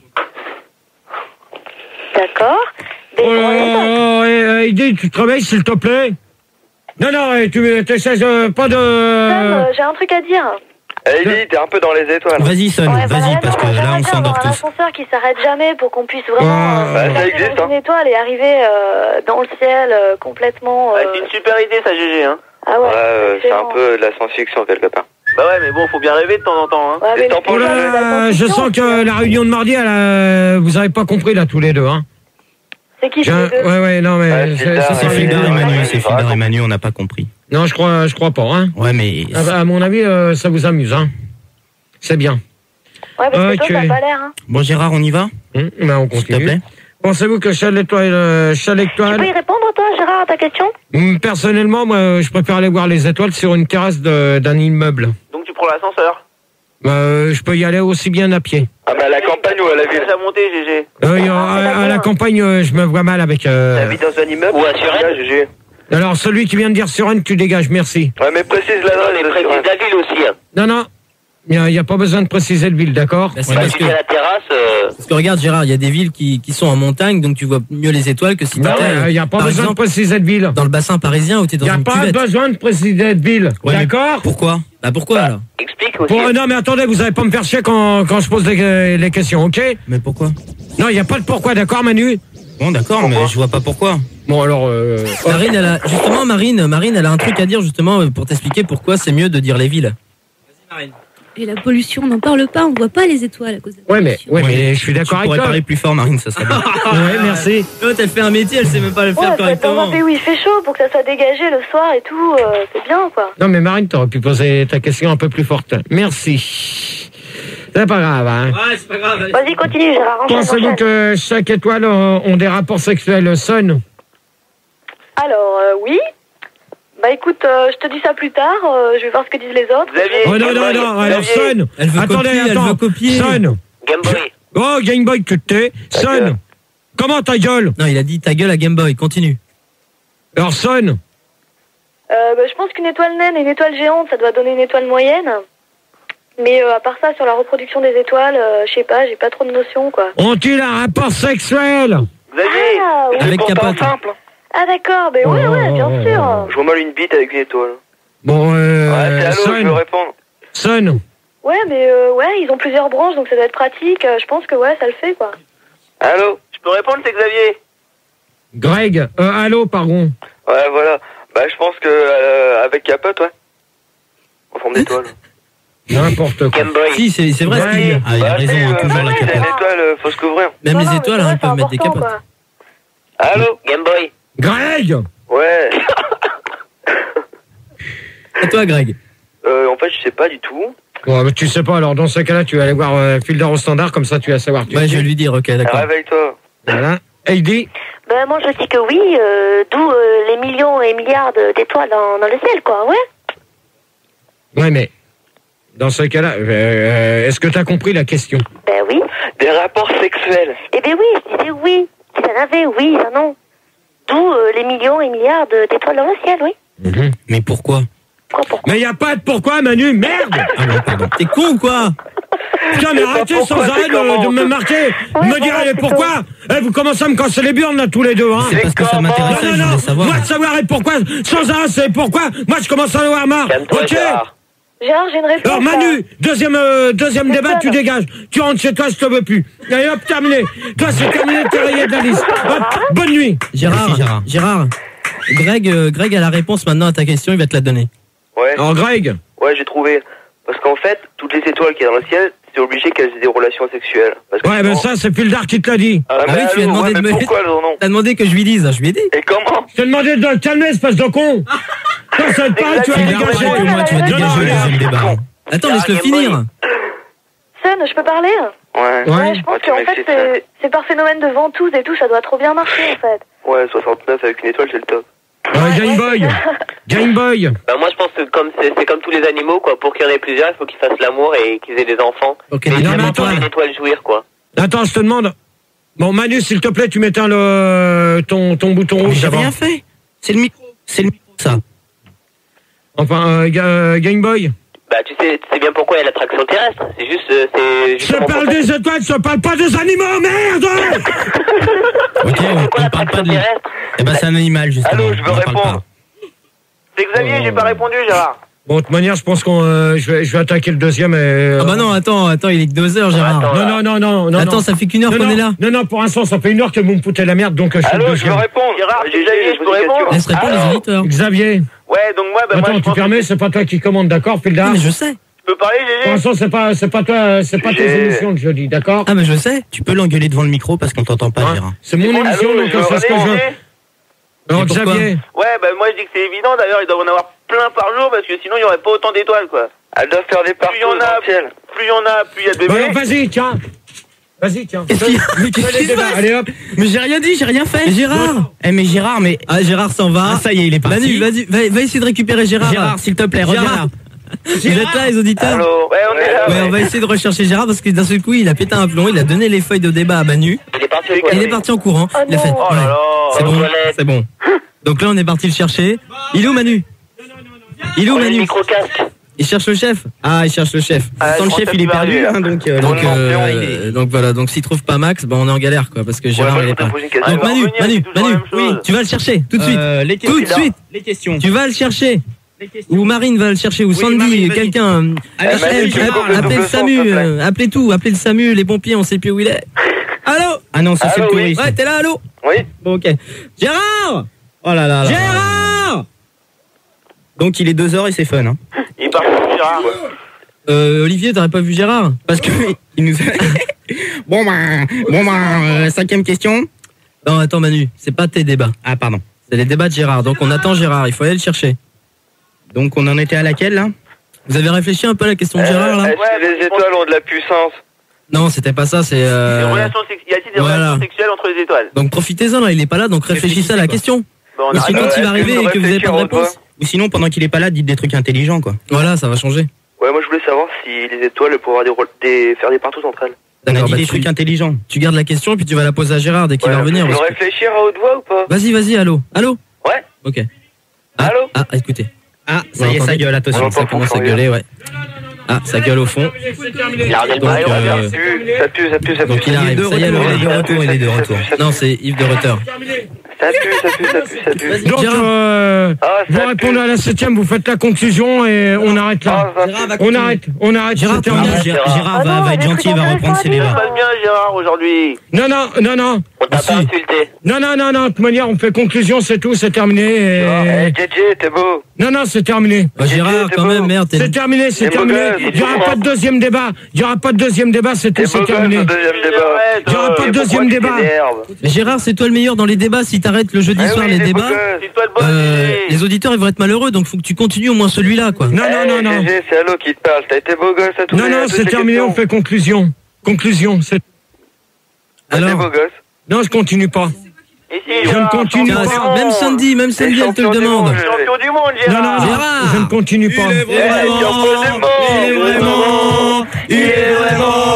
D'accord. Mais
Oh, oh, eh, Heidi, tu te réveilles, s'il te plaît. Non, non, eh, tu t'essaies euh, pas de...
Sam, euh, j'ai un truc à dire.
Heidi, t'es un peu dans les étoiles.
Vas-y, Son,
Ouais, bah,
vas-y,
là,
parce
non,
que là,
j'aimerais
on
bien
s'endort
avoir un
tous.
ascenseur qui s'arrête jamais pour qu'on puisse vraiment
Bah,
euh,
ça
passer
existe,
dans
hein.
une étoile et arriver euh, dans le ciel euh, complètement...
Ouais,
euh,
c'est une super idée ça, G G, hein.
Ah ouais,
Ouais, euh, c'est un
excellent.
peu de la science-fiction quelque part.
Bah ouais, mais bon, faut bien rêver de temps en temps, hein.
Ouais, mais
Et t'en
le
penses
Oh
putain de
là,
la
je
science-fiction,
sens que la réunion de mardi, elle a- vous avez pas compris, là, tous les deux, hein.
C'est qui
J'ai
ces
un-
deux?
Ouais, ouais, non, mais...
Ouais,
c'est-
Fildar,
ça,
C'est
c'est
Fildar et
Fildar.
Manu,
ouais,
c'est
ouais.
Fildar et Manu, on n'a pas compris.
Non, je crois, je crois pas, hein.
Ouais, mais...
À, à mon avis, euh, ça vous amuse, hein. C'est bien.
Ouais, parce que
Ok.
toi, ça a pas l'air, hein.
Bon, Gérard, on y va?
Hum, ben, on
S'il te
continue.
plaît.
Pensez-vous que Charles Étoile, euh, Charles
Tu peux y
Étoile,
répondre, toi, Gérard, à ta question?
hum, personnellement, moi, je préfère aller voir les étoiles sur une terrasse de- d'un immeuble.
Donc tu prends l'ascenseur.
Euh, je peux y aller aussi bien à pied.
Ah bah à la campagne ou à la ville?
Déjà monté, G G.
Euh, y a- à, à la campagne, euh, je me vois mal avec... euh,
T'habites dans un immeuble?
Ou à Suresnes?
G G.
Alors, celui qui vient de dire Suresnes, tu dégages, merci.
Ouais, mais précise
Non,
l'adresse
les
de
précises
Suresnes.
de la ville aussi, hein.
Non, non, il n'y a, y a pas besoin de préciser le ville, d'accord?
Bah, c'est
Bah,
parce
si
que,
t'es à la terrasse, euh...
parce que regarde Gérard, il y a des villes qui, qui sont en montagne, donc tu vois mieux les étoiles que si
Il
t'étais,
n'y a pas
par
besoin
exemple,
de préciser de ville.
dans le bassin parisien où t'es dans
Il n'y a
une
pas
cuvette.
besoin de préciser de ville,
Ouais, mais
d'accord?
Pourquoi?
Bah pourquoi alors?
explique aussi.
Bon, euh, non, mais attendez, vous n'allez pas me faire chier quand, quand je pose les, les questions, ok?
Mais pourquoi?
Non, il n'y a pas de pourquoi, d'accord, Manu?
Bon, d'accord, mais je vois pas pourquoi.
Bon, alors... Euh...
Marine, elle a, justement, Marine, Marine, elle a un truc à dire justement euh, pour t'expliquer pourquoi c'est mieux de dire les villes. Vas-y Marine.
Et la pollution, on n'en parle pas, on voit pas les étoiles à cause de la
Ouais, mais,
pollution.
ouais, mais je suis
Tu
d'accord avec
pourrais
toi.
parler plus fort, Marine, ça serait bien.
Ouais, merci.
L'autre, elle fait un métier, elle sait même pas le faire
Ouais, faut être dans
correctement.
un pays où il fait chaud pour que ça soit dégagé le soir et tout, euh, c'est bien, quoi.
Non, mais Marine, t'aurais pu poser ta question un peu plus forte. Merci. C'est pas grave, hein.
Ouais, c'est pas grave.
Vas-y, continue, Gérard, enchaîne,
Pensez-vous
enchaîne.
que chaque étoile euh, ont des rapports sexuels Son?
Alors, euh, oui. Bah écoute, euh, je te dis ça plus tard, euh, je vais voir ce que disent les autres.
Xavier.
Oh non, non, non, alors Son.
Elle veut
Attendez,
copier, elle
attends.
veut copier.
Son.
Game Boy.
Oh, Game Boy, tu te tais.
Ta
Son.
gueule.
Comment ta gueule?
Non, il a dit ta gueule à Game Boy, continue.
Orson.
Euh, bah, je pense qu'une étoile naine et une étoile géante, ça doit donner une étoile moyenne. Mais euh, à part ça, sur la reproduction des étoiles, euh, je sais pas, j'ai pas trop de notions, quoi.
Ont-ils un rapport sexuel?
Xavier,
Ah, oui.
Avec Capote.
simple.
Ah d'accord, ben ouais, ouais, bien
Oh.
sûr.
Je vois mal une bite avec une étoile.
Bon, euh...
Ouais, c'est allô, je veux
Son.
répondre.
Son.
Ouais, mais euh, ouais, ils ont plusieurs branches, donc ça doit être pratique. Euh, je pense que ouais, ça le fait, quoi.
Allô, je peux répondre, c'est Xavier.
Greg. Euh, allô, pardon.
Ouais, voilà. Bah, je pense que euh, avec Capote, ouais. En forme d'étoile.
N'importe quoi.
Game Boy.
Si, c'est c'est vrai ce qu'il dit.
Ah, il a
Bah,
raison,
c'est,
hein,
euh,
toujours la
ouais, c'est
capote.
une étoile, euh, faut se couvrir.
Même
Non,
les
non,
étoiles
mais
hein,
c'est
peuvent mettre des
important,
capotes.
quoi.
Allô, Game Boy.
Greg.
Ouais.
Et toi, Greg?
Euh, en fait, je sais pas du tout.
Bon, bah, tu sais pas, alors dans ce cas-là, tu vas aller voir euh, Fielder au standard, comme ça tu vas savoir. Tu
Ouais, je vais lui dire, ok, d'accord.
Réveille-toi.
Voilà. Heidi.
Ben moi, je dis que oui, euh, d'où euh, les millions et milliards de- d'étoiles dans, dans le ciel, quoi, ouais.
Ouais, mais dans ce cas-là, euh, est-ce que tu as compris la question?
Ben oui.
Des rapports sexuels.
Eh ben oui, je disais oui. Si ça en avait, oui, ça non. D'où euh, les millions et milliards de- d'étoiles dans le ciel, oui.
Mhm.
Mais pourquoi?
Pourquoi, pourquoi
Mais y a pas de pourquoi, Manu, merde.
Ah non, pardon.
T'es con ou quoi?
Putain, mais arrêtez sans
pourquoi,
arrêt
c'est
de,
comment
de me marquer, de me dire
voilà,
eh,
c'est
pourquoi eh, vous commencez à me casser les burnes là tous les deux, hein.
C'est parce que ça m'intéressait,
Non,
je
non,
voulais
non,
savoir.
moi de savoir et pourquoi, sans arrêt c'est pourquoi, moi je commence à en avoir marre,
Calme-toi,
ok?
Gérard.
Gérard, j'ai une réponse.
Alors Manu, deuxième, euh, deuxième
C'est
débat,
ça,
tu
non.
dégages, tu rentres chez toi, je te veux plus. Allez hop, terminé, toi c'est terminé, t'es rayé de la liste, hop, bonne nuit.
Gérard,
Merci, Gérard.
Gérard. Greg, euh, Greg a la réponse maintenant à ta question, il va te la donner.
Ouais.
Alors Greg,
Ouais, j'ai trouvé. Parce qu'en fait, toutes les étoiles qu'il y a dans le ciel, c'est obligé qu'elles aient des relations sexuelles. Parce que
ouais ben
sinon-
ça c'est Fildar qui te l'a dit.
Ah,
Ah
mais
oui, tu lui as
allô,
demandé
ouais,
de
mais
me-
pourquoi alors non?
T'as demandé que je lui dise, je lui ai dit.
Et comment?
Je t'ai demandé de te calmer, espèce de con. Toi ça te parle, tu vas
Exactement.
dégager.
Ouais,
Moi, tu vas
ouais,
dégager
ouais,
le
ouais.
deuxième débat.
Attends,
Gérard,
laisse-le
Game
finir.
Boy.
Sun, je peux parler?
Ouais.
Ouais.
Je pense
Ouais, tu
qu'en fait,
m'excites,
c'est c'est par phénomène de ventouse et tout, ça doit trop bien marcher, en fait.
Ouais, soixante-neuf avec une étoile, c'est le top.
Ouais, Game Boy, Game Boy.
Bah moi je pense que comme c'est c'est comme tous les animaux quoi, pour qu'il y en ait plusieurs, il faut qu'ils fassent l'amour et qu'ils aient des enfants.
Ok,
Et
non,
ils
mais
aiment
attends.
pas une étoile jouir quoi.
Attends, je te demande. Bon, Manu, s'il te plaît, tu m'éteins le ton ton bouton
Mais
rouge
j'ai
d'abord.
rien fait. C'est le micro. C'est le micro, ça.
Enfin, euh, Ga- euh, Game Boy.
Bah tu sais, tu sais bien pourquoi il y a l'attraction terrestre. C'est juste, euh, c'est
Je
justement
parle
pour ça.
des étoiles, je parle pas des animaux, merde.
Ok, on, on parle pas de lui.
terrestre.
Eh ben, c'est un animal, justement.
Allô, je veux
On en parle
répondre.
pas.
C'est Xavier, j'ai pas répondu, Gérard.
Bon, de toute manière, je pense qu'on, euh, je vais, je vais attaquer le deuxième. Et, euh,
Ah bah non, attends, attends, il est que deux heures, Gérard.
Attends.
non, non, non, non, non.
Attends,
non.
ça fait qu'une heure
non,
qu'on
non,
est là.
Non, non, pour l'instant, ça fait une heure que vous me foutez la merde, donc euh, je suis le
Allô, je veux
deuxième.
répondre.
Gérard,
J'ai-
Xavier,
j'ai
je peux
posé une
répondre
question.
Laisse répondre les auditeurs.
Xavier,
Ouais, donc moi, bah, moi,
attends,
je
tu
pense
permets, c'est pas toi qui commande, d'accord, Fildar?
Ah, mais je sais.
Je peux parler,
Pour
Gégé?
l'instant, c'est pas, c'est pas toi, c'est pas tes
J'ai-
émissions de jeudi, d'accord?
Ah, mais je sais.
Tu peux l'engueuler devant le micro parce qu'on t'entend pas,
Hein
Gérard.
C'est mon
Allô,
émission, donc
je
euh,
veux
c'est ce que je veux.
répondre.
Alors,
Et pourquoi
Xavier,
Ouais, bah moi je dis que c'est évident, d'ailleurs il doit en avoir plein par jour parce que sinon il y aurait pas autant d'étoiles quoi. Elles doivent faire des partout
Plus il y en a,
dans le ciel.
plus il y en a, plus il y a de
Bah
bébés.
alors, vas-y, tiens. Vas-y, tiens.
Qu'est-ce qu'il y a Mais qu'est-ce
Fais les
qu'il se
débats,
passe
allez hop.
Mais j'ai rien dit, j'ai rien fait. Gérard
Eh mais Gérard, mais
Ah, Gérard s'en va.
Ah, ça y est, il est parti.
Manu, vas-y, va, va essayer de récupérer Gérard.
Gérard, s'il te plaît, reviens
Gérard.
là.
Vous êtes là, les auditeurs?
Allô, ouais, on est là.
Ouais,
ouais.
on va essayer de rechercher Gérard parce que d'un seul coup, il a pété un plomb, il a donné les feuilles de débat à Manu.
Il est parti.
Il est parti en courant.
Oh
Il a fait.
non.
Oh là
ouais.
là.
C'est
aux
bon,
toilettes.
c'est bon. Donc là, on est parti le chercher. Il est où, Manu? Il est où,
On a le
Manu?
micro-casque.
Il cherche le chef. Ah, il cherche le chef.
Ah,
Pourtant, le
je
chef,
pense
il est
que ça
perdu,
va
hein, donc... euh,
Donc,
donc,
euh, donc voilà, donc s'il trouve pas Max, bah on est en galère quoi, parce que
Ouais,
Gérard
moi,
il
je
est
peux
pas.
te poser une question.
Donc
va
Manu,
revenir,
Manu,
c'est toujours
Manu,
la même chose.
oui, tu vas le chercher tout de suite.
euh, les
Tout de
questions.
suite.
Les questions.
Tu vas le chercher.
Les questions.
Ou Marine va le chercher, ou
Oui,
Sandy,
Marine, vas-y.
quelqu'un.
Allez,
Appelez-
Manu, tu
appelez-
parles,
Appelez
double
le
sens,
SAMU,
s'il te plaît.
euh, appelez tout, appelez le SAMU, les pompiers, on sait plus où il est. Allô?
Ah non, ça c'est le
Allô, oui.
touriste.
Ouais, t'es là, allô?
Oui.
Bon, ok. Gérard!
Oh là là là.
Gérard!
Donc il est deux heures et c'est fun. Hein.
Il part pour Gérard.
Euh, Olivier, t'aurais pas vu Gérard?
Parce que il nous a... Bon ben, bon ben, euh, cinquième question.
Non, attends Manu, c'est pas tes débats.
Ah pardon.
C'est les débats de Gérard, donc on attend Gérard, il faut aller le chercher.
Donc on en était à laquelle là?
Vous avez réfléchi un peu à la question de
Euh,
Gérard là?
Est-ce que les étoiles ont de la puissance?
Non, c'était pas ça, c'est...
Des
Euh...
relations sex- Y a-t-il des
voilà.
relations sexuelles entre les étoiles?
Donc profitez-en là, il est pas là, donc réfléchissez à la question.
Bon, on
Ou
arrête.
sinon,
Euh,
il
est-ce
va arriver
que
et
vous
que vous avez pas de
réfléchir au
réponse.
Ou sinon pendant qu'il est pas là, dites des trucs intelligents quoi.
Voilà, ça va changer.
Ouais, moi je voulais savoir si les étoiles pourraient avoir des, rôles- des, faire des partout entre elles.
On a
D'accord,
dit
bah,
des
tu,
trucs intelligents.
tu gardes la question et puis tu vas la poser à Gérard dès qu'il
Ouais,
va revenir.
Tu veux
parce que-
réfléchir à haute voix ou pas?
Vas-y, vas-y, allô. Allô?
Ouais.
Ok.
Ah, Allô
Ah, écoutez.
Ah, ça y est, ça gueule, attention.
Ça commence à gueuler, ouais. Ah, ça gueule au fond.
Il a regardé le bail,
euh,
ça pue, ça pue, ça pue.
Donc il arrive. Ça y est, le-
Il est de retour, il est de retour.
Non, c'est Yves de Rutter.
Ça pue, ça pue, ça pue, ça pue.
Donc, euh, vous répondez à la septième, vous faites la conclusion et on arrête là. On arrête, on arrête.
Gérard,
c'est terminé.
Gérard, Gérard va, va être gentil, il va reprendre ses
Ça
débats.
passe bien, Gérard, aujourd'hui.
Non, non, non, non.
On t'a pas insulté.
Non, non, non, non, de toute manière, on fait conclusion, c'est tout, c'est terminé.
Eh,
Et...
J J, t'es beau.
Non, non, c'est terminé.
Bah, Gérard, quand même, merde. t'es-
C'est terminé, c'est
T'es beau
terminé.
gosse,
Il n'y aura pas de deuxième débat. Il n'y aura pas de deuxième débat, c'est tout,
T'es
c'est
beau gosse,
terminé.
le deuxième débat.
Il n'y aura pas de deuxième débat.
Mais Gérard, c'est toi le meilleur dans les débats. Si t'arrêtes le jeudi
Ah
soir
oui,
les
t'es beau
débats,
gosse. C'est toi le bon,
euh,
J J.
les auditeurs ils vont être malheureux. Donc faut que tu continues au moins celui-là, quoi.
Non, non, non, non.
J J, c'est Allo qui te parle. T'as été beau gosse à tous
Non,
les
non,
à toutes
c'est
les
terminé,
questions.
on fait conclusion. Conclusion, c'est...
T'es beau
Alors,
gosse.
Non, je continue pas.
Ici,
Je ne continue
tiens,
pas.
même Sandy, même Sandy, elle te le
champion du
demande.
monde, champion du monde,
Non, non,
Gérard.
non,
Gérard.
je ne continue pas.
Eh, champion du monde.
il est vraiment, il est vraiment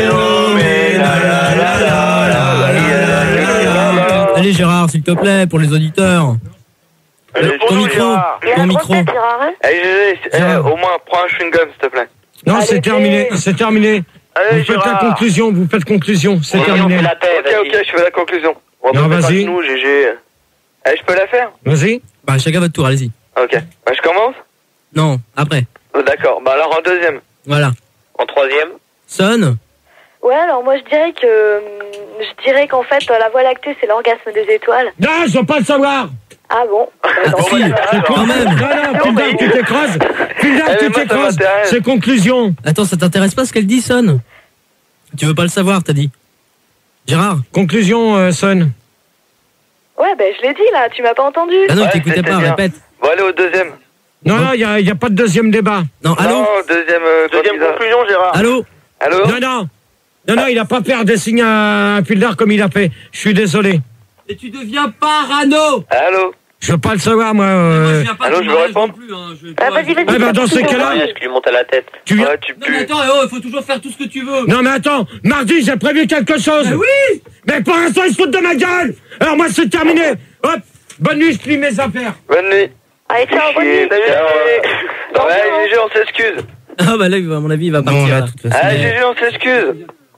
phénoménal. Allez Gérard, s'il te plaît, pour les auditeurs.
Allez,
Ton
pour nous,
micro,
Gérard.
ton micro.
Eh, J J, eh,
Gérard.
au moins, prends un chewing-gum, s'il te plaît.
Non, c'est terminé, c'est terminé.
Allez,
Vous faites la
Gérard.
conclusion, vous faites conclusion, c'est
Oui, on
terminé.
fait la paix, Ok, ok, je fais la conclusion. On va
Non,
pas faire
vas-y.
avec nous, G G. Eh, je peux la faire?
Vas-y.
Bah chacun votre tour, allez-y.
Ok. Bah, je commence?
Non, après.
Oh, d'accord. Bah, alors en deuxième.
Voilà.
En troisième?
Sonne.
Ouais, alors moi je dirais que hum, je dirais qu'en fait euh, la Voie lactée c'est l'orgasme des étoiles.
Non, je veux pas le savoir.
Ah bon
Ah, si, quand même.
Non, non, Pildar, tu t'écrases. Pildar,
Eh, mais
tu
moi, ça
t'écrases.
m'intéresse.
C'est conclusion.
Attends, ça t'intéresse pas ce qu'elle dit, Sonne? Tu veux pas le savoir, t'as dit. Gérard?
Conclusion, euh, Son.
Ouais, ben je l'ai dit là, tu m'as pas entendu.
Ah non,
Ouais,
t'écoutais
c'était
pas,
bien.
répète.
Bon, allez au deuxième.
Non, non, il n'y a, y a pas de deuxième débat.
Non, allô?
Non, deuxième, euh, deuxième conclusion, Gérard.
Allô?
Allô?
Non, non. Non, non, il n'a pas fait des signes à Pildar comme il a fait. Je suis désolé.
Et tu deviens parano.
Allô?
Je veux pas le savoir, moi.
Moi,
euh,
je viens pas
allô,
de
je veux
mariage
répondre
non plus. Hein. Je,
Ah, vas-y, vas-y.
Ah, bah, dans ces cas-là,
Est-ce qu'il lui monte à la tête?
tu viens.
Ouais, tu
Non mais
pues.
attends, oh, il faut toujours faire tout ce que tu veux.
Non, mais attends, mardi, j'ai prévu quelque chose.
Mais oui.
Mais pour l'instant, ils se foutent de ma gueule. Alors, moi, c'est terminé. Hop, bonne nuit, je plie mes affaires.
Bonne nuit.
Allez, ciao, bonne nuit.
Salut, G G. Ouais, G G, on s'excuse.
Ah bah là, à mon avis, il va
Bon,
partir.
là,
là.
de toute façon.
Ah, G G, on s'excuse.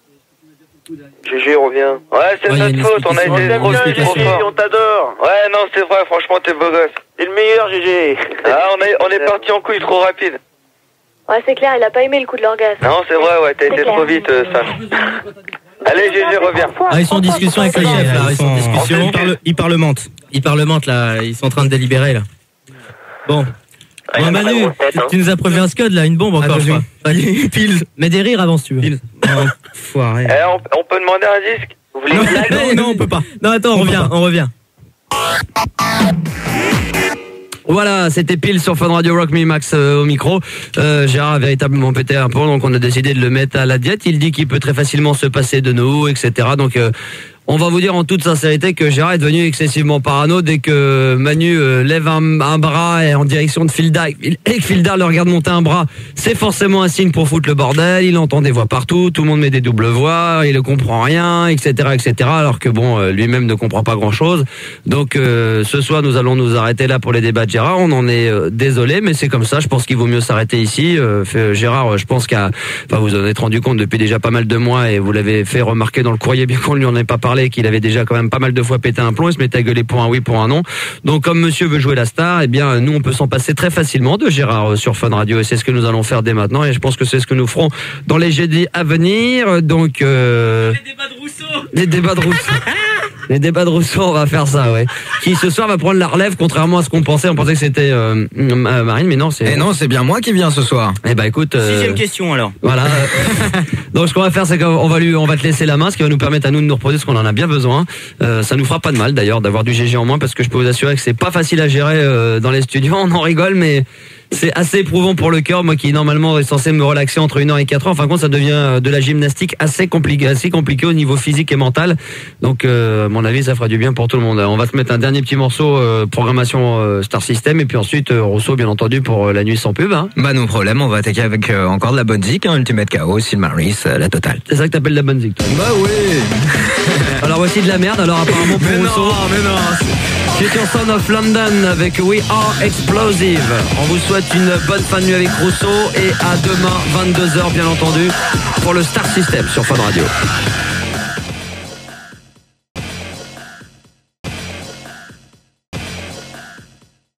G G, revient. Ouais, c'est
Ouais, il y a
notre
une
faute, on a
explication,
été trop,
une
trop
explication.
fort. On t'adore. Ouais, non, c'est vrai, franchement, t'es beau gosse. T'es le meilleur, G G. Ah, on est, on est parti en couille trop rapide.
Ouais, c'est clair, il a pas aimé le coup de l'orgasme.
Non, c'est vrai, ouais, t'as
C'est
été
clair.
trop vite, euh, Sam. Allez, G G, reviens.
Ah, ils sont en discussion avec le chef, là. Ils sont en discussion.
Ils parle- Ils parlementent.
Ils parlementent, là. Ils sont en train de délibérer, là. Bon.
Ah,
Bon,
il y a
Manu,
pas de recette,
tu,
hein.
tu nous as prévu un scud, là, une bombe encore, je
vas-y.
crois. Vas-y, pile. Mais des rires avant, si tu veux.
Pile. Non, foiré.
Eh, on, on peut demander un disque? Vous voulez
Non,
une blague?
non, non, on peut pas. Non, attends, on revient, on revient.
Voilà, c'était pile sur Fun Radio Rock Me Max euh, au micro. Euh, Gérard a véritablement pété un pont, donc on a décidé de le mettre à la diète. Il dit qu'il peut très facilement se passer de nous, et cetera. Donc euh, on va vous dire en toute sincérité que Gérard est devenu excessivement parano dès que Manu euh, lève un, un bras et en direction de Fildar et que Fildar le regarde monter un bras. C'est forcément un signe pour foutre le bordel. Il entend des voix partout, tout le monde met des doubles voix, il ne comprend rien, et cetera, et cetera. Alors que bon, euh, lui-même ne comprend pas grand-chose. Donc euh, ce soir, nous allons nous arrêter là pour les débats de Gérard. On en est euh, désolé, mais c'est comme ça. Je pense qu'il vaut mieux s'arrêter ici. Euh, fait, Gérard, euh, je pense qu'à, enfin, vous en êtes rendu compte depuis déjà pas mal de mois et vous l'avez fait remarquer dans le courrier, bien qu'on lui en ait pas parlé, qu'il avait déjà quand même pas mal de fois pété un plomb. Il se mettait à gueuler pour un oui, pour un non. Donc comme Monsieur veut jouer la star, eh bien nous on peut s'en passer très facilement de Gérard euh, sur Fun Radio et c'est ce que nous allons faire dès maintenant et je pense que c'est ce que nous ferons dans les jeudis à venir. Donc euh...
Les débats de Rousseau.
les débats de Rousseau. Les débats de Rousseau, on va faire ça, ouais. Qui ce soir va prendre la relève, contrairement à ce qu'on pensait. On pensait que c'était euh, euh, Marine, mais non, c'est.
Et non, c'est bien moi qui viens ce soir.
Eh ben écoute. Euh...
Sixième question alors.
Voilà. Donc ce qu'on va faire, c'est qu'on va lui, on va te laisser la main, ce qui va nous permettre à nous de nous reposer, parce qu'on en a bien besoin. Euh, ça nous fera pas de mal d'ailleurs d'avoir du G G en moins, parce que je peux vous assurer que c'est pas facile à gérer euh, dans les studios. On en rigole, mais c'est assez éprouvant pour le cœur. Moi qui normalement est censé me relaxer entre une heure et quatre heures, en fin de compte, ça devient de la gymnastique assez compliqué, assez compliqué au niveau physique et mental. Donc, euh, à mon avis, ça fera du bien pour tout le monde. On va te mettre un dernier petit morceau euh, programmation euh, Star System, et puis ensuite euh, Rousseau, bien entendu, pour euh, la nuit sans pub. Hein.
Bah, no problème, on va attaquer avec euh, encore de la bonne zik, hein, Ultimate Chaos, Silmaris, euh, la totale.
C'est ça que t'appelles la bonne zik, toi.
Bah oui.
Alors voici de la merde. Alors apparemment pour
Mais
Rousseau.
non, mais non.
Future Sound of London avec We Are Explosive. On vous souhaite une bonne fin de nuit avec Rousseau et à demain vingt-deux heures bien entendu pour le Star System sur Fun Radio.